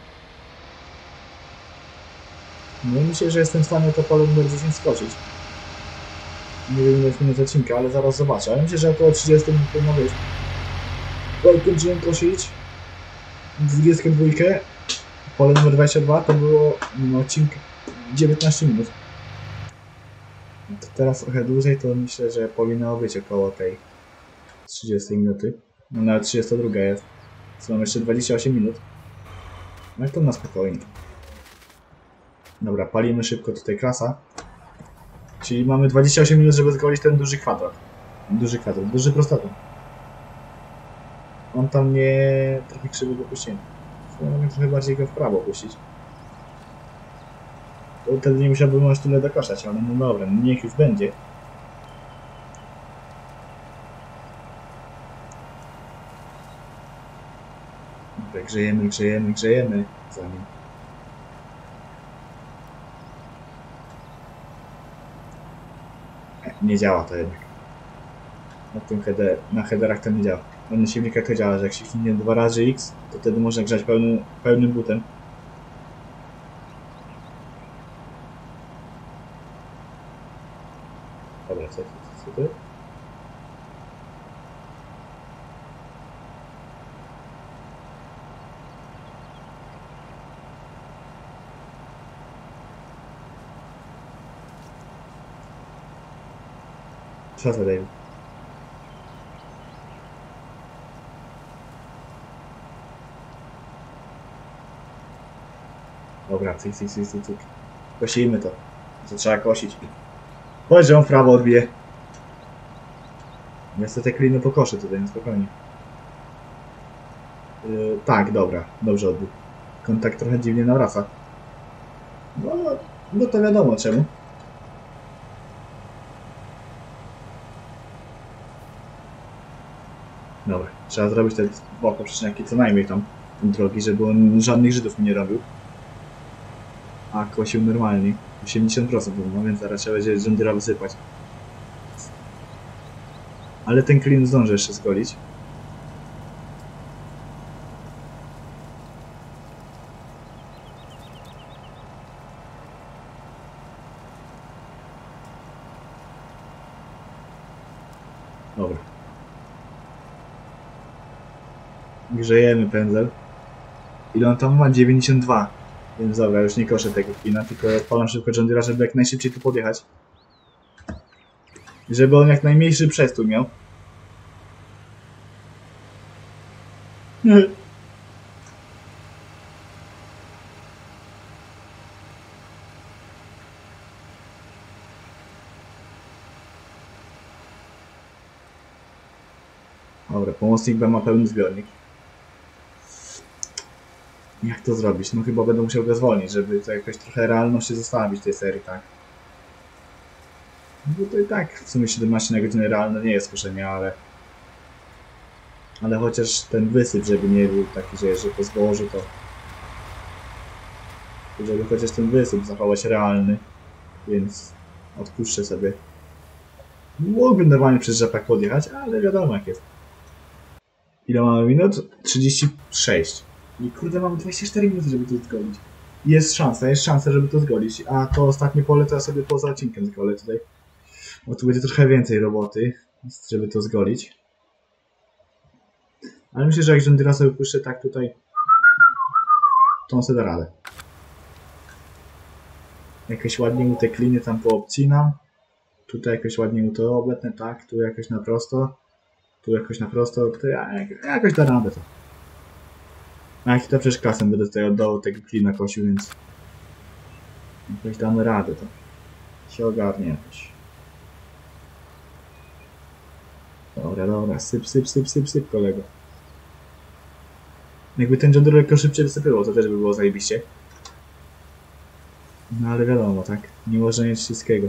No i myślę, że jestem w stanie to pole numer dziesięć skoczyć. Nie wiem ile jest minut odcinka, ale zaraz zobaczę. Ale myślę, że około trzydzieści minut powinno być. Bo kończyłem kosić dwudziestą dwójkę. Pole numer dwadzieścia dwa to było no, odcinek dziewiętnaście minut. To teraz trochę dłużej, to myślę, że powinno być około tej trzydziestej minuty. No nawet trzydziesta druga jest. Co mam jeszcze dwadzieścia osiem minut. No i to na spokojnie. Dobra, palimy szybko tutaj klasa. Czyli mamy dwadzieścia osiem minut, żeby zgolić ten duży kwadrat. Duży kwadrat, duży prostaton. On tam nie... trochę krzywy go puściłem. Mogę trochę bardziej go w prawo puścić. To wtedy nie musiałbym aż tyle dokoszać, ale no dobra, niech już będzie. Dobra, grzejemy, grzejemy, grzejemy za nim. Nie działa to jednak. Na tym header, na headerach to nie działa. Na silnikach to działa, że jak się kliknie dwa razy X, to wtedy można grzać pełny, pełnym butem. Dobra, co, co, co ty? Co za David? Dobra, cyk, cyk, cyk, cyk, cyk. Kosimy to. To trzeba kosić. Chodź, że on w prawo odbije. Niestety kliny pokoszy tutaj, no spokojnie. Yy, tak, dobra, dobrze odbił. Kontakt trochę dziwnie nawraca. No, no to wiadomo czemu. Dobra, trzeba zrobić te dwa poprzeczniaki co najmniej tam drogi, żeby on żadnych Żydów mi nie robił. A kosił normalnie. osiemdziesiąt procent było, więc zaraz trzeba będzie John Deere'a wysypać. Ale ten klin zdąży jeszcze zgolić. Dobra. Grzejemy pędzel. Ile on tam ma? dziewięćdziesiąt dwa. Więc dobra, już nie koszę tego klina, tylko odpalam szybko John Deere'a, żeby jak najszybciej tu podjechać. Żeby on jak najmniejszy przestój miał. Dobra, pomocnik B ma pełny zbiornik. Jak to zrobić? No chyba będę musiał go zwolnić, żeby to jakoś trochę realności zostawić tej serii, tak? No to i tak w sumie siedemnaście na godzinę realne nie jest kuszenie, ale... Ale chociaż ten wysyp, żeby nie był taki, że jeżeli po zbożu to... Żeby chociaż ten wysyp zachować realny, więc odpuszczę sobie. Mógłbym normalnie przez rzepak podjechać, ale wiadomo jak jest. Ile mamy minut? trzydzieści sześć. I kurde, mamy dwadzieścia cztery minuty, żeby to zgolić. Jest szansa, jest szansa, żeby to zgolić. A to ostatnie pole to ja sobie poza odcinkiem zgolę tutaj. Bo tu będzie trochę więcej roboty, żeby to zgolić. Ale myślę, że jak John Deere'a sobie puszczę tak tutaj, to on sobie da radę. Jakoś ładnie mu te kliny tam poobcinam. Tutaj jakoś ładnie mu to obletnę, tak, tu jakoś na prosto. Tu jakoś na prosto, to ja, jakoś da radę to. A jak to przecież klasem będę tutaj oddał tego klina kosił, więc jakoś damy radę to. Się ogarnie jakoś. Dobra, dobra, syp, syp, syp, syp, syp, kolego. Jakby ten John Deere lekko szybciej wysypywał, to też by było zajebiście. No ale wiadomo, tak? Nie można mieć wszystkiego.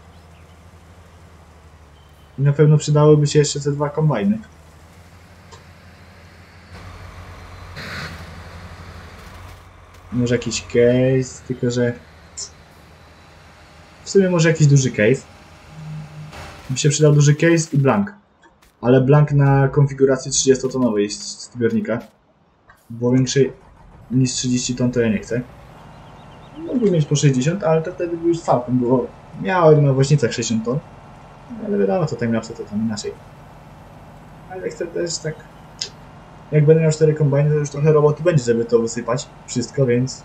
I na pewno przydałyby się jeszcze te dwa kombajny. Może jakiś case, tylko że... W sumie może jakiś duży case. Mi się przydał duży case i blank. Ale blank na konfiguracji trzydziestotonowej zbiornika. Bo większej niż trzydzieści ton to ja nie chcę. Mógłbym mieć po sześćdziesiąt, ale to wtedy by już całkiem było. Miałem na woźnicach sześćdziesiąt ton. Ale wiadomo, to timelapse to tam inaczej. Ale chcę też tak... Jak będę miał cztery kombajny, to już trochę roboty będzie, żeby to wysypać. Wszystko, więc...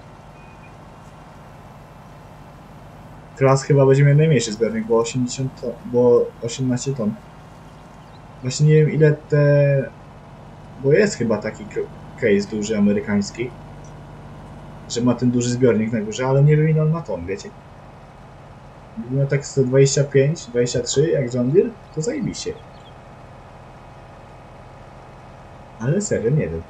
Klas chyba będzie miał najmniejszy zbiornik, bo osiemdziesiąt ton, bo osiemnaście ton. Właśnie nie wiem ile te... Bo jest chyba taki case duży amerykański. Że ma ten duży zbiornik na górze, ale nie wiem ile on ma ton, wiecie? Gdyby miał tak sto dwadzieścia pięć, dwadzieścia trzy jak John Deere, to zajebiście. Ale serio, nie wiem.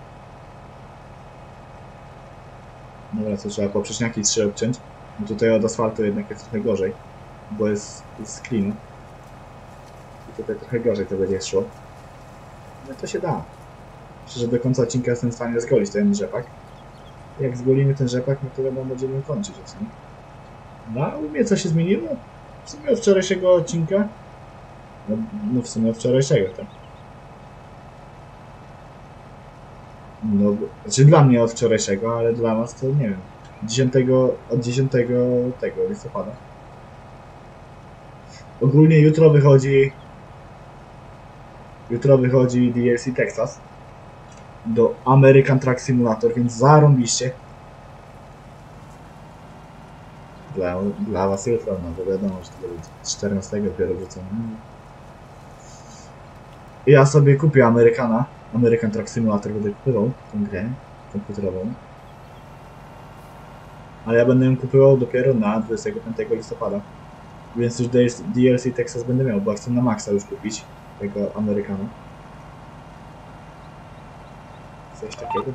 Dobra, co trzeba poprzeczniaki trzy obciąć. Bo tutaj od asfaltu jednak jest trochę gorzej. Bo jest, jest z klinu. I tutaj trochę gorzej to będzie szło. No to się da. Myślę, że do końca odcinka jestem w stanie zgolić ten rzepak. Jak zgolimy ten rzepak, no to wiadomo, będziemy kończyć. No a u mnie co się zmieniło? W sumie od wczorajszego odcinka. No, no w sumie od wczorajszego, tak. No, znaczy dla mnie od wczorajszego, ale dla was to nie wiem. dziesiątego, od dziesiątego tego listopada. Ogólnie jutro wychodzi jutro wychodzi D L C Texas do American Truck Simulator, więc zarąbiście. Dla, dla was jutro, no bo wiadomo, że to będzie czternastego dopiero wrócą. Ja sobie kupię Amerykana. American Truck Simulator będę kupował tę grę komputerową. Ale ja będę ją kupował dopiero na dwudziestego piątego listopada. Więc już D L C Texas będę miał, bo chcę na maksa już kupić tego Amerykana. Coś takiego?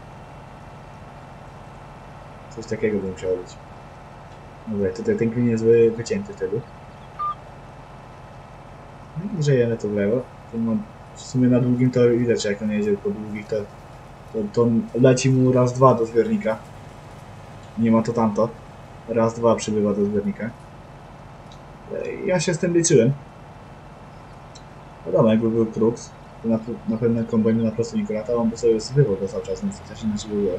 Coś takiego by musiało być. Dobra, tutaj ten klin jest wycięty wtedy. No i żyjemy to w lewo. W sumie na długim to widać, że jak on jedzie po długich, to, to, to leci mu raz, dwa do zbiornika. Nie ma to tamto. Raz, dwa przybywa do zbiornika. Ja się z tym liczyłem. Wiadomo, jakby był Crux, to na, na pewno kombajn na prostu nie latał, on by sobie zbywał go cały czas, więc to też inaczej by było.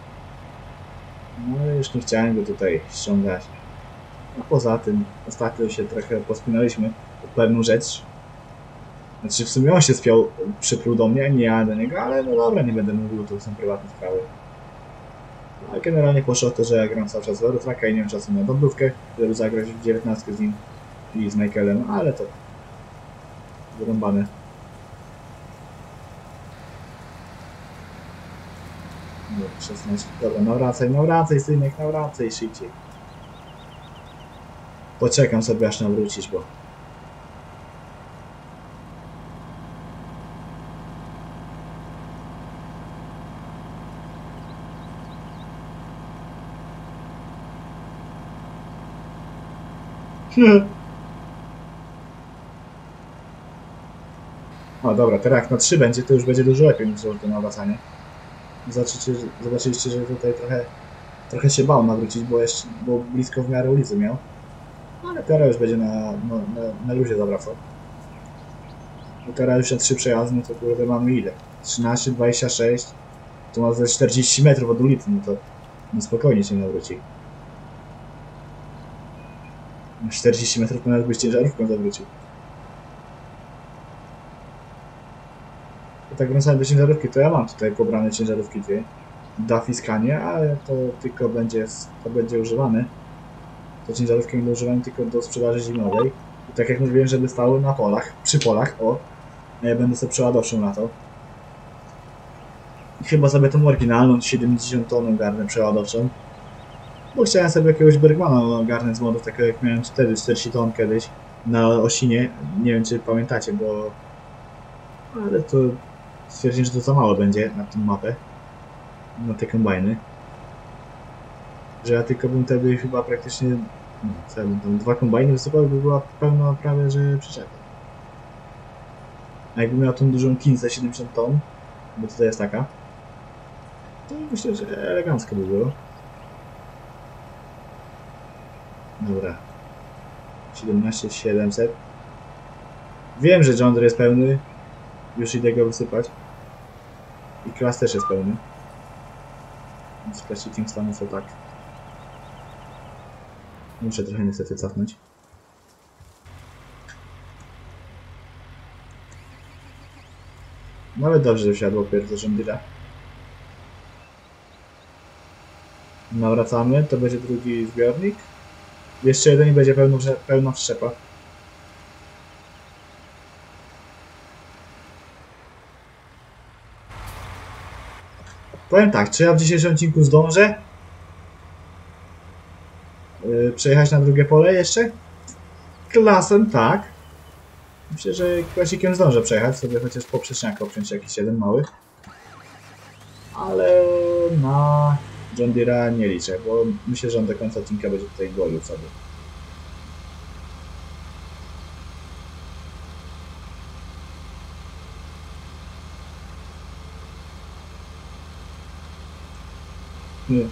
No ale już nie chciałem go tutaj ściągać. A poza tym, ostatnio się trochę pospinaliśmy o pewną rzecz. Znaczy w sumie on się spiął, przypluł do mnie, nie ja do niego, ale no dobra, nie będę mówił, to są prywatne sprawy. Ale generalnie poszło to, że ja gram cały czas w Eurotracka i nie mam czasu na dobrówkę, żeby zagrać w dziewiętnastkę z nim i z Michaelem, ale to wyrąbane. szesnaście. Dobra, nawracaj, nawracaj, synek, nawracaj szybciej. Poczekam sobie, aż nawrócisz, bo... O dobra, teraz jak na trzy będzie, to już będzie dużo lepiej niż to nawracanie. Zobaczycie, zobaczyliście, że tutaj trochę trochę się bał nawrócić, bo jeszcze bo blisko w miarę ulicy miał. Ale teraz już będzie na, no, na, na luzie zawracał. Bo teraz już na trzy przejazdy, no to kurde mamy ile? trzynaście, dwadzieścia sześć. To ma ze czterdzieści metrów od ulicy, no to no spokojnie się nawróci. czterdzieści metrów to nawet byś ciężarówką zawrócił. Tak wracając do ciężarówki, to ja mam tutaj pobrane ciężarówki dwie. Duffy Scania, ale to tylko będzie, to będzie używane. To ciężarówki będą używane tylko do sprzedaży zimowej. I tak jak mówiłem, żeby stały na polach, przy polach, o. Ja będę sobie przeładowczą na to. I chyba sobie tą oryginalną siedemdziesiąt ton ogarnę przeładowczą. Bo chciałem sobie jakiegoś Bergmana ogarnąć z modów, takiego jak miałem wtedy czterdzieści ton kiedyś na Osinie. Nie wiem czy pamiętacie, bo... Ale to stwierdziłem, że to za mało będzie na tą mapę. Na te kombajny. Że ja tylko bym wtedy chyba praktycznie... No, co ja bym tam dwa kombajny wysypał, by była pełna prawie, że przyczepa. A jakbym miał tą dużą Kinsę siedemdziesiąt ton, bo tutaj jest taka, to myślę, że elegancko by było. Dobra. siedemnaście siedemset. Wiem, że John Deere jest pełny. Już idę go wysypać. I klas też jest pełny. Z Classic stanu co tak. Muszę trochę niestety cofnąć. No ale dobrze, że wsiadło pierwsze John Deere'a. Nawracamy, to będzie drugi zbiornik. Jeszcze jeden i będzie pełno, pełna wszczepa. Powiem tak, czy ja w dzisiejszym odcinku zdążę yy, przejechać na drugie pole jeszcze? Klasem tak. Myślę, że klasikiem zdążę przejechać, sobie chociaż poprzeczniaka obciąć jakiś jeden mały. Ale na John Deere'a nie liczę, bo myślę, że on do końca odcinka będzie tutaj golił sobie. Nie.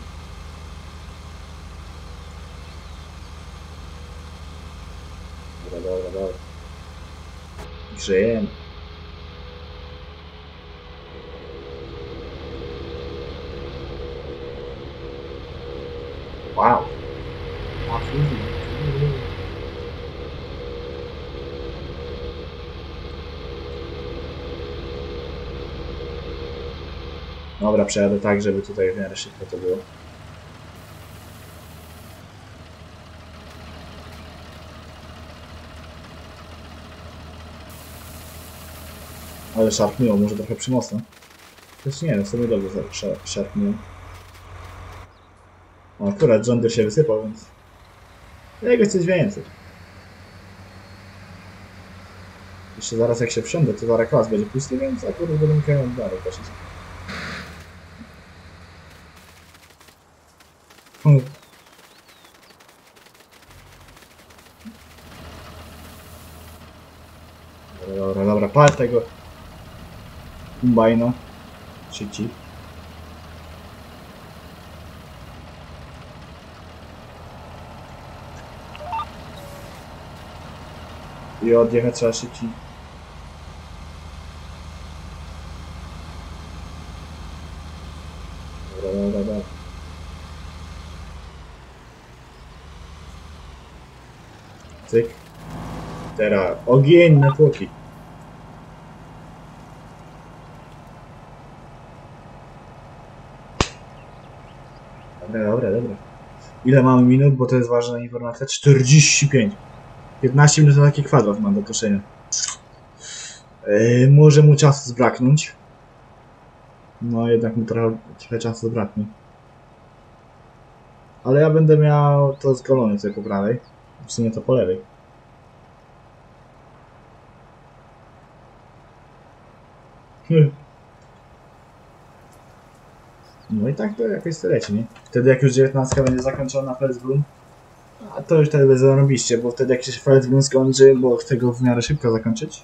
Dobra, dobra, dobra. Grzejemy. Wow. Dobra, przejadę tak, żeby tutaj w miarę szybko to było. Ale szarpnęło, może trochę przymocno. Też nie, no sobie dobrze szarpnęło. O, akurat John Deere się wysypał, więc... Jego coś więcej. Jeszcze zaraz jak się wsiądę, to zaraz klas będzie pusty, więc akurat będę musiał dalej kosić. Hmm. Dobra, dobra, dobra, pal tego kombajna. Szybciej. I odjechać trzeba szybciej. Dobra, dobra, dobra. Cyk. Teraz ogień na tłoki. Dobra, dobra, dobra. Ile mamy minut, bo to jest ważna informacja? czterdzieści pięć. piętnaście minut na taki kwadrat mam do koszenia. Yy, może mu czasu zbraknąć. No jednak mu trochę, trochę czasu zabraknie. Ale ja będę miał to zgolone sobie po prawej. W sumie to po lewej. No i tak to jakoś leci, nie? Wtedy jak już dziewiętnastka będzie zakończona Felsbrun, a to już wtedy będzie zarobiście, bo wtedy jak się Felsbrun skończy, bo chcę go w miarę szybko zakończyć.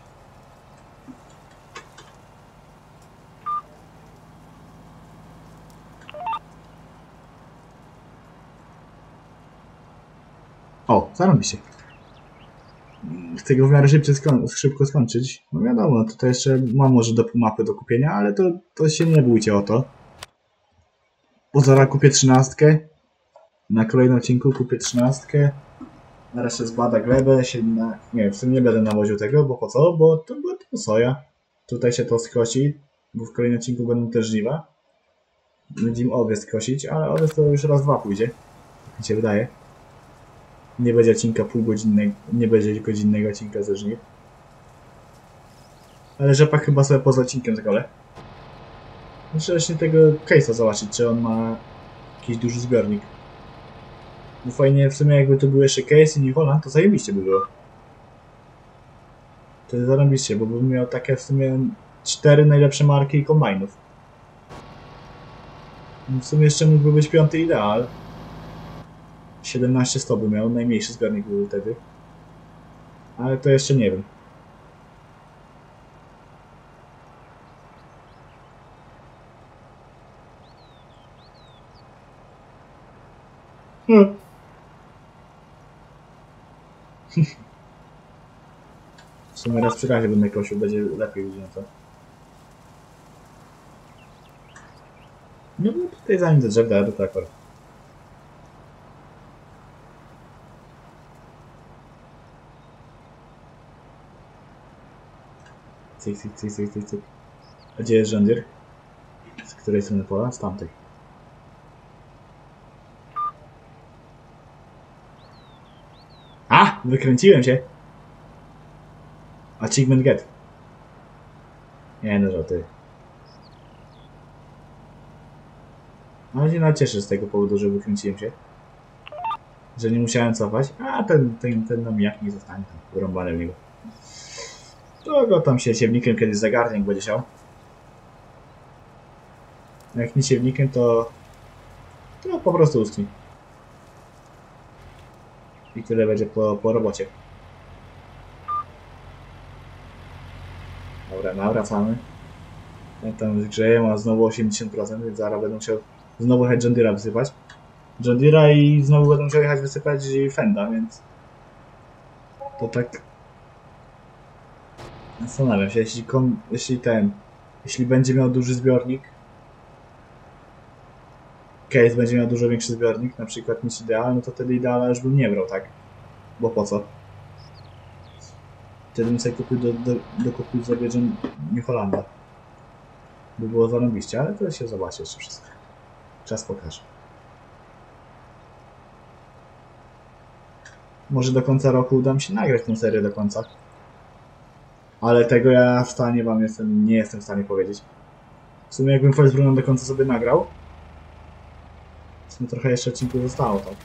O, zarobiście. Chcę go w miarę szybko, skoń szybko skończyć. No wiadomo, tutaj jeszcze mam może do pół mapy do kupienia, ale to, to się nie bójcie o to. Bo zaraz kupię trzynastkę. Na kolejnym odcinku kupię trzynastkę. Na resztę zbada glebę, się na... Nie, w sumie nie będę nawoził tego, bo po co? Bo to była to soja. Tutaj się to skosi, bo w kolejnym odcinku będą też żniwa. Będziemy owiec skosić, ale owiec to już raz dwa pójdzie. Tak mi się wydaje. Nie będzie odcinka półgodzinnego, nie będzie godzinnego odcinka ze żniw. Ale rzepak chyba sobie poza odcinkiem zgolę. Muszę właśnie tego case'a zobaczyć, czy on ma jakiś duży zbiornik. Bo fajnie w sumie jakby to był jeszcze case i New Holland, to zajebiście by było. To jest zarobiście, bo bym miał takie w sumie cztery najlepsze marki kombajnów. W sumie jeszcze mógłby być piąty ideal. siedemnaście sto by miał, najmniejszy zbiornik był wtedy. Ale to jeszcze nie wiem. Hmm. W sumie raz przy razie będę kosił, będzie lepiej widzieć to. No bo tutaj zanim do drzew daję, to akurat. Cyk, cyk, cyk, cyk, cyk, cyk. A gdzie jest John Deere? Z której strony pola? Z tamtej. A! Wykręciłem się! Achievement get. Nie no, żarty. Ale się nawet cieszę z tego powodu, że wykręciłem się. Że nie musiałem cofać. A ten, ten, ten namijak nie zostanie tam wyrąbany w niego. To go tam się siewnikiem kiedyś zagarnie, jak będzie chciał. Jak nie siewnikiem, to... to po prostu uschnie. I tyle będzie po, po robocie. Dobra, nawracamy. Ja tam zgrzeję, ma znowu osiemdziesiąt procent, więc zaraz będę musiał znowu jechać John Deere'a wysypać. John Deere'a i znowu będę musiał jechać wysypać Fenda, więc... to tak... Zastanawiam się, jeśli, kom... jeśli ten... jeśli będzie miał duży zbiornik... Case będzie miał dużo większy zbiornik, na przykład niż Ideal, no to wtedy Ideala już bym nie brał, tak? Bo po co? Wtedy bym sobie kupił do, do, do kupił sobie New Hollanda. By było zarobiście, ale to się zobaczy jeszcze wszystko. Czas pokaże. Może do końca roku uda mi się nagrać tę serię do końca. Ale tego ja w stanie wam jestem, nie jestem w stanie powiedzieć. W sumie jakbym Felsbrunna do końca sobie nagrał, w sumie trochę jeszcze odcinków zostało, tak.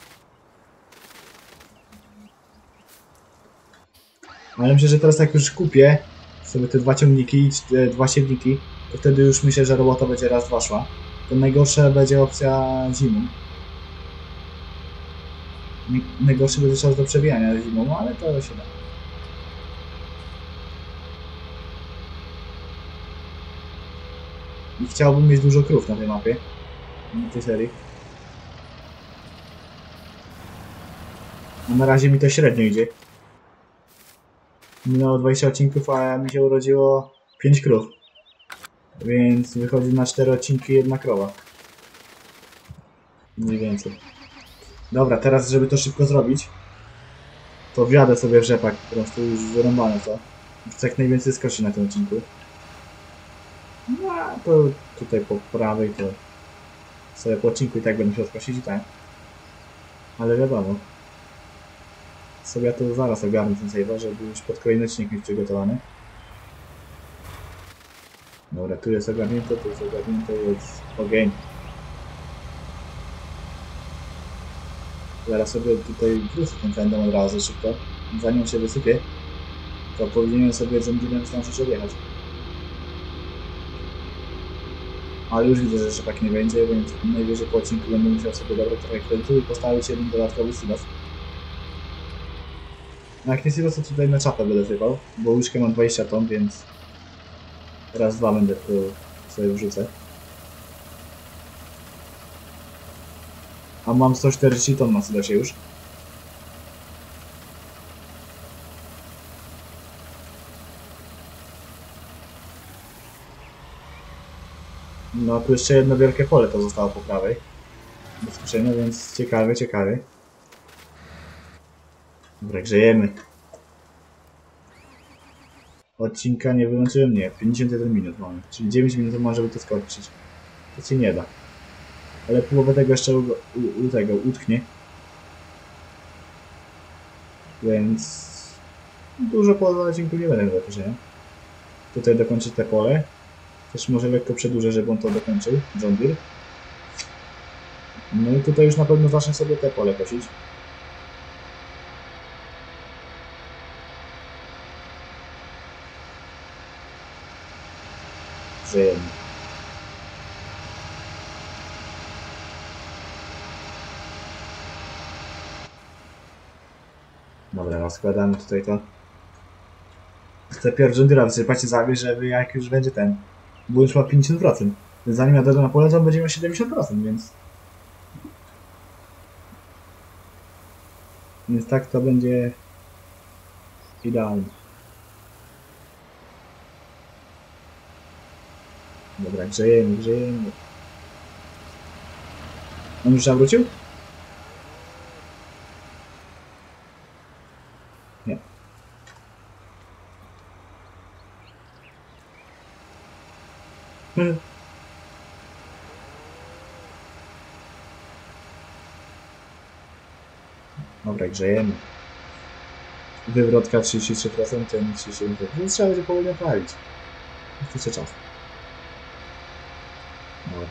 Ale myślę, że teraz jak już kupię sobie te dwa ciągniki, dwa siewniki, to wtedy już myślę, że robota będzie raz, dwa szła. To najgorsza będzie opcja zimą. Najgorszy będzie czas do przebijania zimą, ale to się da. I chciałbym mieć dużo krów na tej mapie, na tej serii. A na razie mi to średnio idzie. Minęło dwadzieścia odcinków, a mi się urodziło pięć krów. Więc wychodzi na cztery odcinki jedna krowa. Mniej więcej. Dobra, teraz żeby to szybko zrobić, to wjadę sobie w rzepak, po prostu już wyrąbane to. Chcę jak najwięcej skoczyć na tym odcinku. No a to tutaj po prawej to sobie po odcinku i tak będę się odprosić i tak. Ale wiadomo. Sobie ja to zaraz ogarnę ten save'a, żeby już pod kolejny odcinek mieć przygotowany. Dobra, tu jest ogarnięte, tu jest ogarnięte, jest ogień. Zaraz sobie tutaj wrócę tym fendem od razu szybko. Zanim się wysypie, to powinienem sobie John zdążyć odjechać. Ale już widzę, że rzepak nie będzie, więc najwyżej po odcinku będę musiał sobie dobrać trochę kredytu i postawić jeden dodatkowy silos. A jak nie silos, to tutaj na czapę będę sypał, bo łyżkę mam dwadzieścia ton, więc raz, dwa będę tu sobie wrzucę. A mam sto czterdzieści ton na silosie już. No tu jeszcze jedno wielkie pole to zostało po prawej. Bezpośrednio, więc ciekawe, ciekawe. Dobra, grzejemy. Odcinka nie wyłączyłem, nie. pięćdziesiąt jeden minut mamy. Czyli dziewięć minut ma, żeby to skończyć. To się nie da. Ale połowę tego jeszcze u, u, u tego utknie. Więc dużo po odcinku nie będę do nie? Tutaj dokończyć te pole. Też może lekko przedłużę, żeby on to dokończył. John Deere. No i tutaj już na pewno zacznę sobie te pole kosić. Żyjemy. Dobra, rozkładamy tutaj to. Chcę pierw John Deere'a wysypać i zabierz, żeby jak już będzie ten. Bo już ma pięćdziesiąt procent. Więc zanim ja dojdę na pole, to on będzie miał siedemdziesiąt procent, więc... Więc tak to będzie... idealnie. Dobra, grzejemy, grzejemy. On już zawrócił? Nie. Dobra, grzejemy. Wywrotka trzydzieści trzy procent, ten trzydzieści siedem procent. Więc trzeba będzie powoli naprawić. Jeszcze czas. Dobra.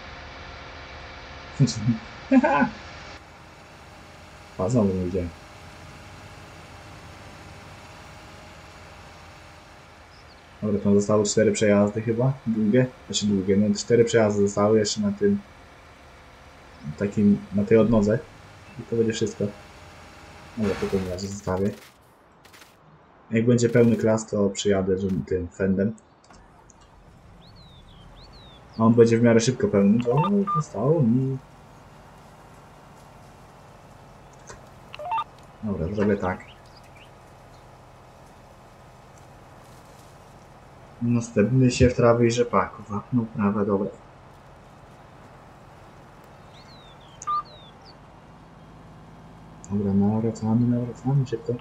A znowu nie widziałem. Dobra, tam zostały cztery przejazdy chyba, długie, znaczy długie, no cztery przejazdy zostały jeszcze na tym, takim, na tej odnodze i to będzie wszystko. Dobra, to tym razie zostawię. Jak będzie pełny klas, to przyjadę tym fendem. A on będzie w miarę szybko pełny, bo zostało mi... Dobra, zrobię tak. Następny siew trawy i rzepaków. No prawa, dobra. Dobra, nawracamy, nawracamy szybko.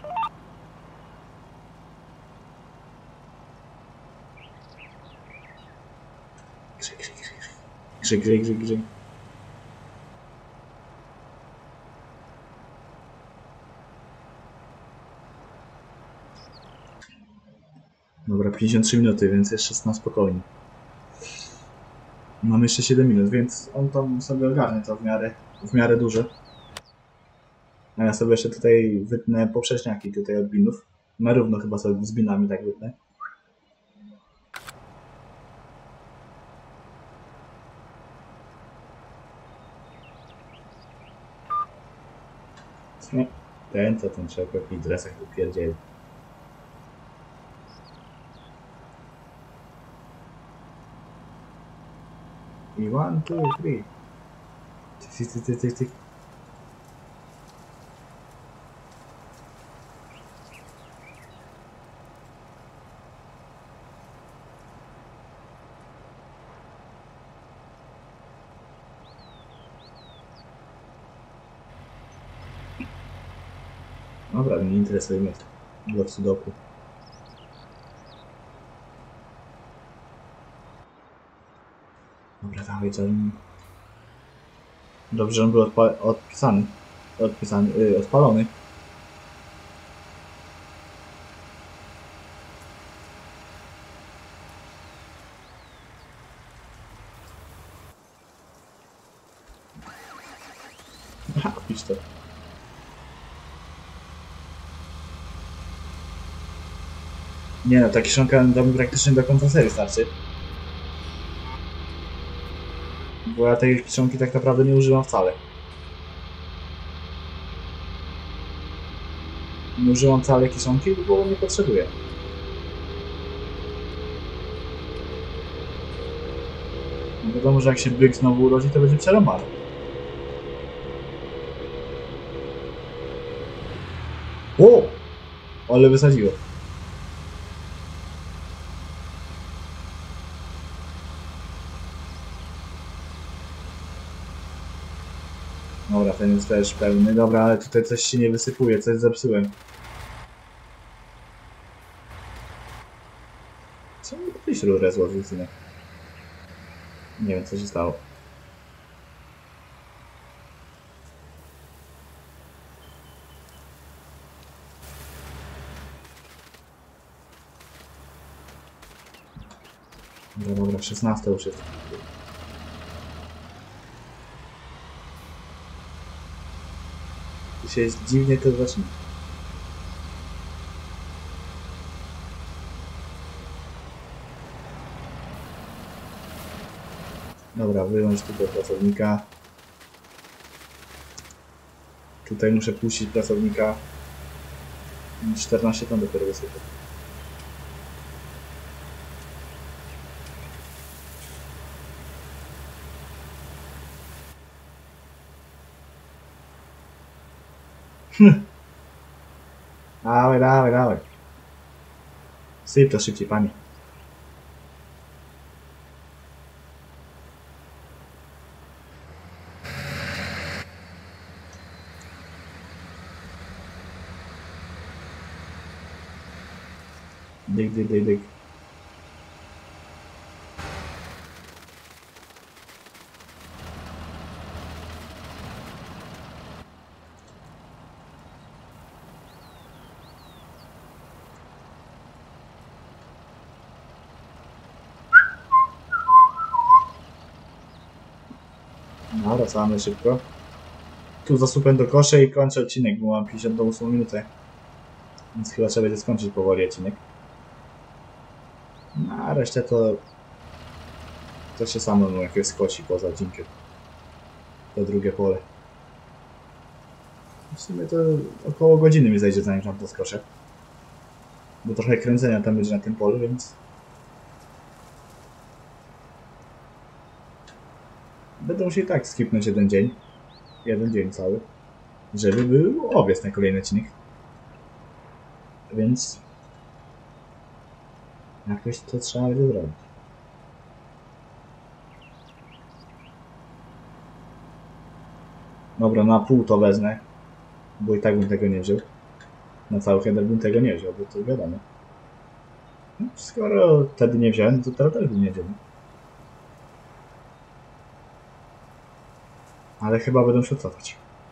Grzyj, grzyj, grzyj. Grzyj, grzyj, grzyj, grzyj. Dobra, pięćdziesiąt trzy minuty, więc jeszcze na spokojnie. Mamy jeszcze siedem minut, więc on tam sobie ogarnie to w miarę, w miarę duże. A ja sobie jeszcze tutaj wytnę poprzeczniaki tutaj od binów. Na równo chyba sobie z binami tak wytnę. Nie. Ten co ten trzeba w jakichś dresach wypierdzieli. I one, two, three. Tyk, tyk, tyk, tyk, tyk. Dobra, nie interesuje mnie blok sudoku. Dobra, dawaj, John. Dobrze, że on był odpa odpisany. Odpisany, yy, odpalony. Aha, pisz to. Nie no, ta kiszonka da mi praktycznie do końca serii starczy. Bo ja tej kiszonki tak naprawdę nie używam wcale. Nie używam wcale kiszonki, bo nie potrzebuję. No wiadomo, że jak się byk znowu urodzi, to będzie przerąbane. O! Ale wysadziło. Dobra, ten jest też pełny. Dobra, ale tutaj coś się nie wysypuje, coś zepsułem. Co mi tutaj śrubę złożył, synek? Nie wiem, co się stało. Dobra, dobra, szesnaście już jest. Tu się jest dziwnie to zaczyna. Dobra, wyłącz tutaj pracownika. Tutaj muszę puścić pracownika. czternaście ton dopiero wysypę. Dawaj, dawaj, dawaj. Syp to szybciej, panie. Dyk, dyk, dyk, dyk. No, wracamy szybko. Tu zasupę do koszy i kończę odcinek, bo mam pięćdziesiątą ósmą minutę. Więc chyba trzeba będzie skończyć powoli odcinek. No, a resztę to... To się samo no, jakieś skoci poza odcinkiem. To drugie pole. W sumie to około godziny mi zajdzie, zanim tam to skoczę. Bo trochę kręcenia tam będzie na tym polu, więc... Będę musiał i tak skipnąć jeden dzień. Jeden dzień cały. Żeby był owiec na kolejny odcinek. Więc... Jakoś to trzeba będzie zrobić. Dobra, na pół to wezmę. Bo i tak bym tego nie wziął. Na cały header bym tego nie wziął, bo to wiadomo. No, skoro wtedy nie wziąłem, to teraz też bym nie wziął. Ale chyba będę się cofać.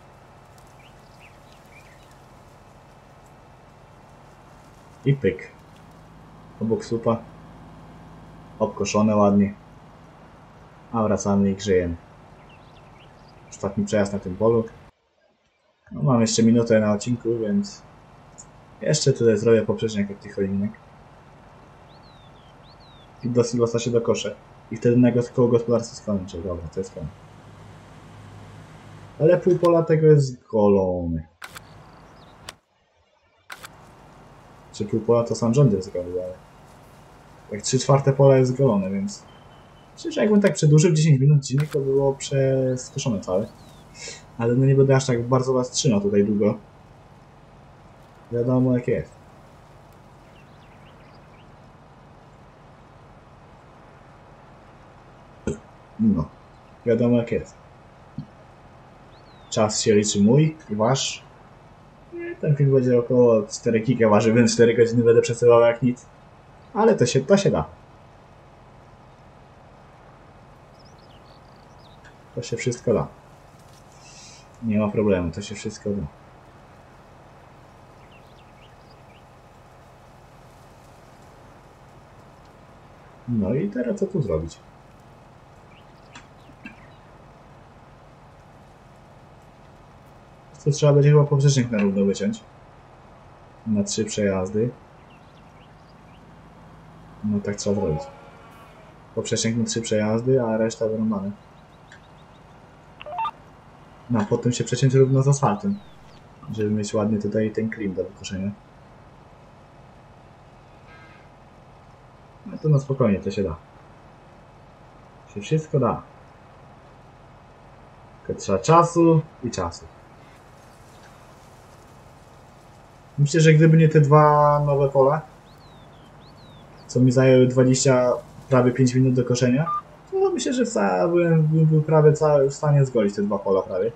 I pyk. Obok słupa. Obkoszone ładnie. A wracamy i grzejemy. Ostatni przejazd na tym polu. No, mam jeszcze minutę na odcinku, więc jeszcze tutaj zrobię poprzeczniak od tych cholinek. I do silosa się dokoszę. I wtedy na koło gospodarstwa skończę. Dobra, to jest koniec. Ale pół pola tego jest golony. Czy pół pola to sam rząd jest goli, ale... Jak trzy czwarte pola jest golone, więc... Myślę, że jakbym tak przedłużył dziesięć minut odcinek, to było przeskoszone całe. Ale no nie będę aż tak bardzo was trzymał tutaj długo. Wiadomo jak jest. No. Wiadomo jak jest. Czas się liczy mój i wasz. Ten film będzie około cztery giga waży, więc cztery godziny będę przesyłał jak nic. Ale to się, to się da. To się wszystko da. Nie ma problemu, to się wszystko da. No i teraz co tu zrobić? To trzeba będzie chyba poprzecznik na równo wyciąć. Na trzy przejazdy. No tak trzeba zrobić. Poprzecznik na trzy przejazdy, a reszta wyrąbane. No a potem się przeciąć równo z asfaltem. Żeby mieć ładnie tutaj ten klim do wykoszenia. No to na spokojnie to się da. Się wszystko da. Tylko trzeba czasu i czasu. Myślę, że gdyby nie te dwa nowe pola, co mi zajęły dwadzieścia, prawie pięć minut do koszenia, to myślę, że wca, byłem, bym był prawie cały w stanie zgolić te dwa pola prawie.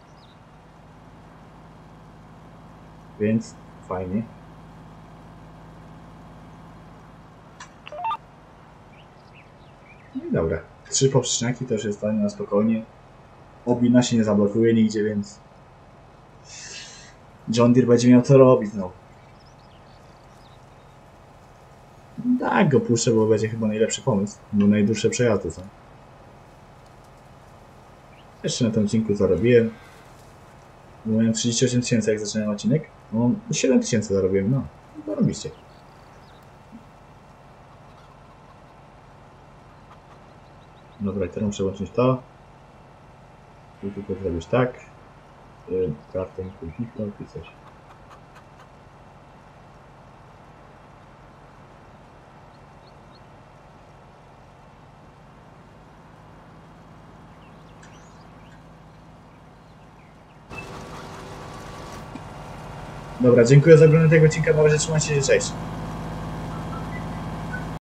Więc fajnie. No i dobra. Trzy poprzeczniaki to już jest stanie na spokojnie. Obina się nie zablokuje nigdzie, więc John Deere będzie miał co robić znowu. Tak go puszczę, bo będzie chyba najlepszy pomysł, bo najdłuższe przejazdy są. Jeszcze na tym odcinku zarobiłem. Miałem trzydzieści osiem tysięcy jak zaczynałem odcinek. No siedem tysięcy zarobiłem, no. To robiście. Dobra, teraz muszę łączyć to. I tylko zrobić tak. Kartę kliknął i coś. Dobra, dziękuję za oglądanie tego odcinka. Na razie trzymajcie się, cześć.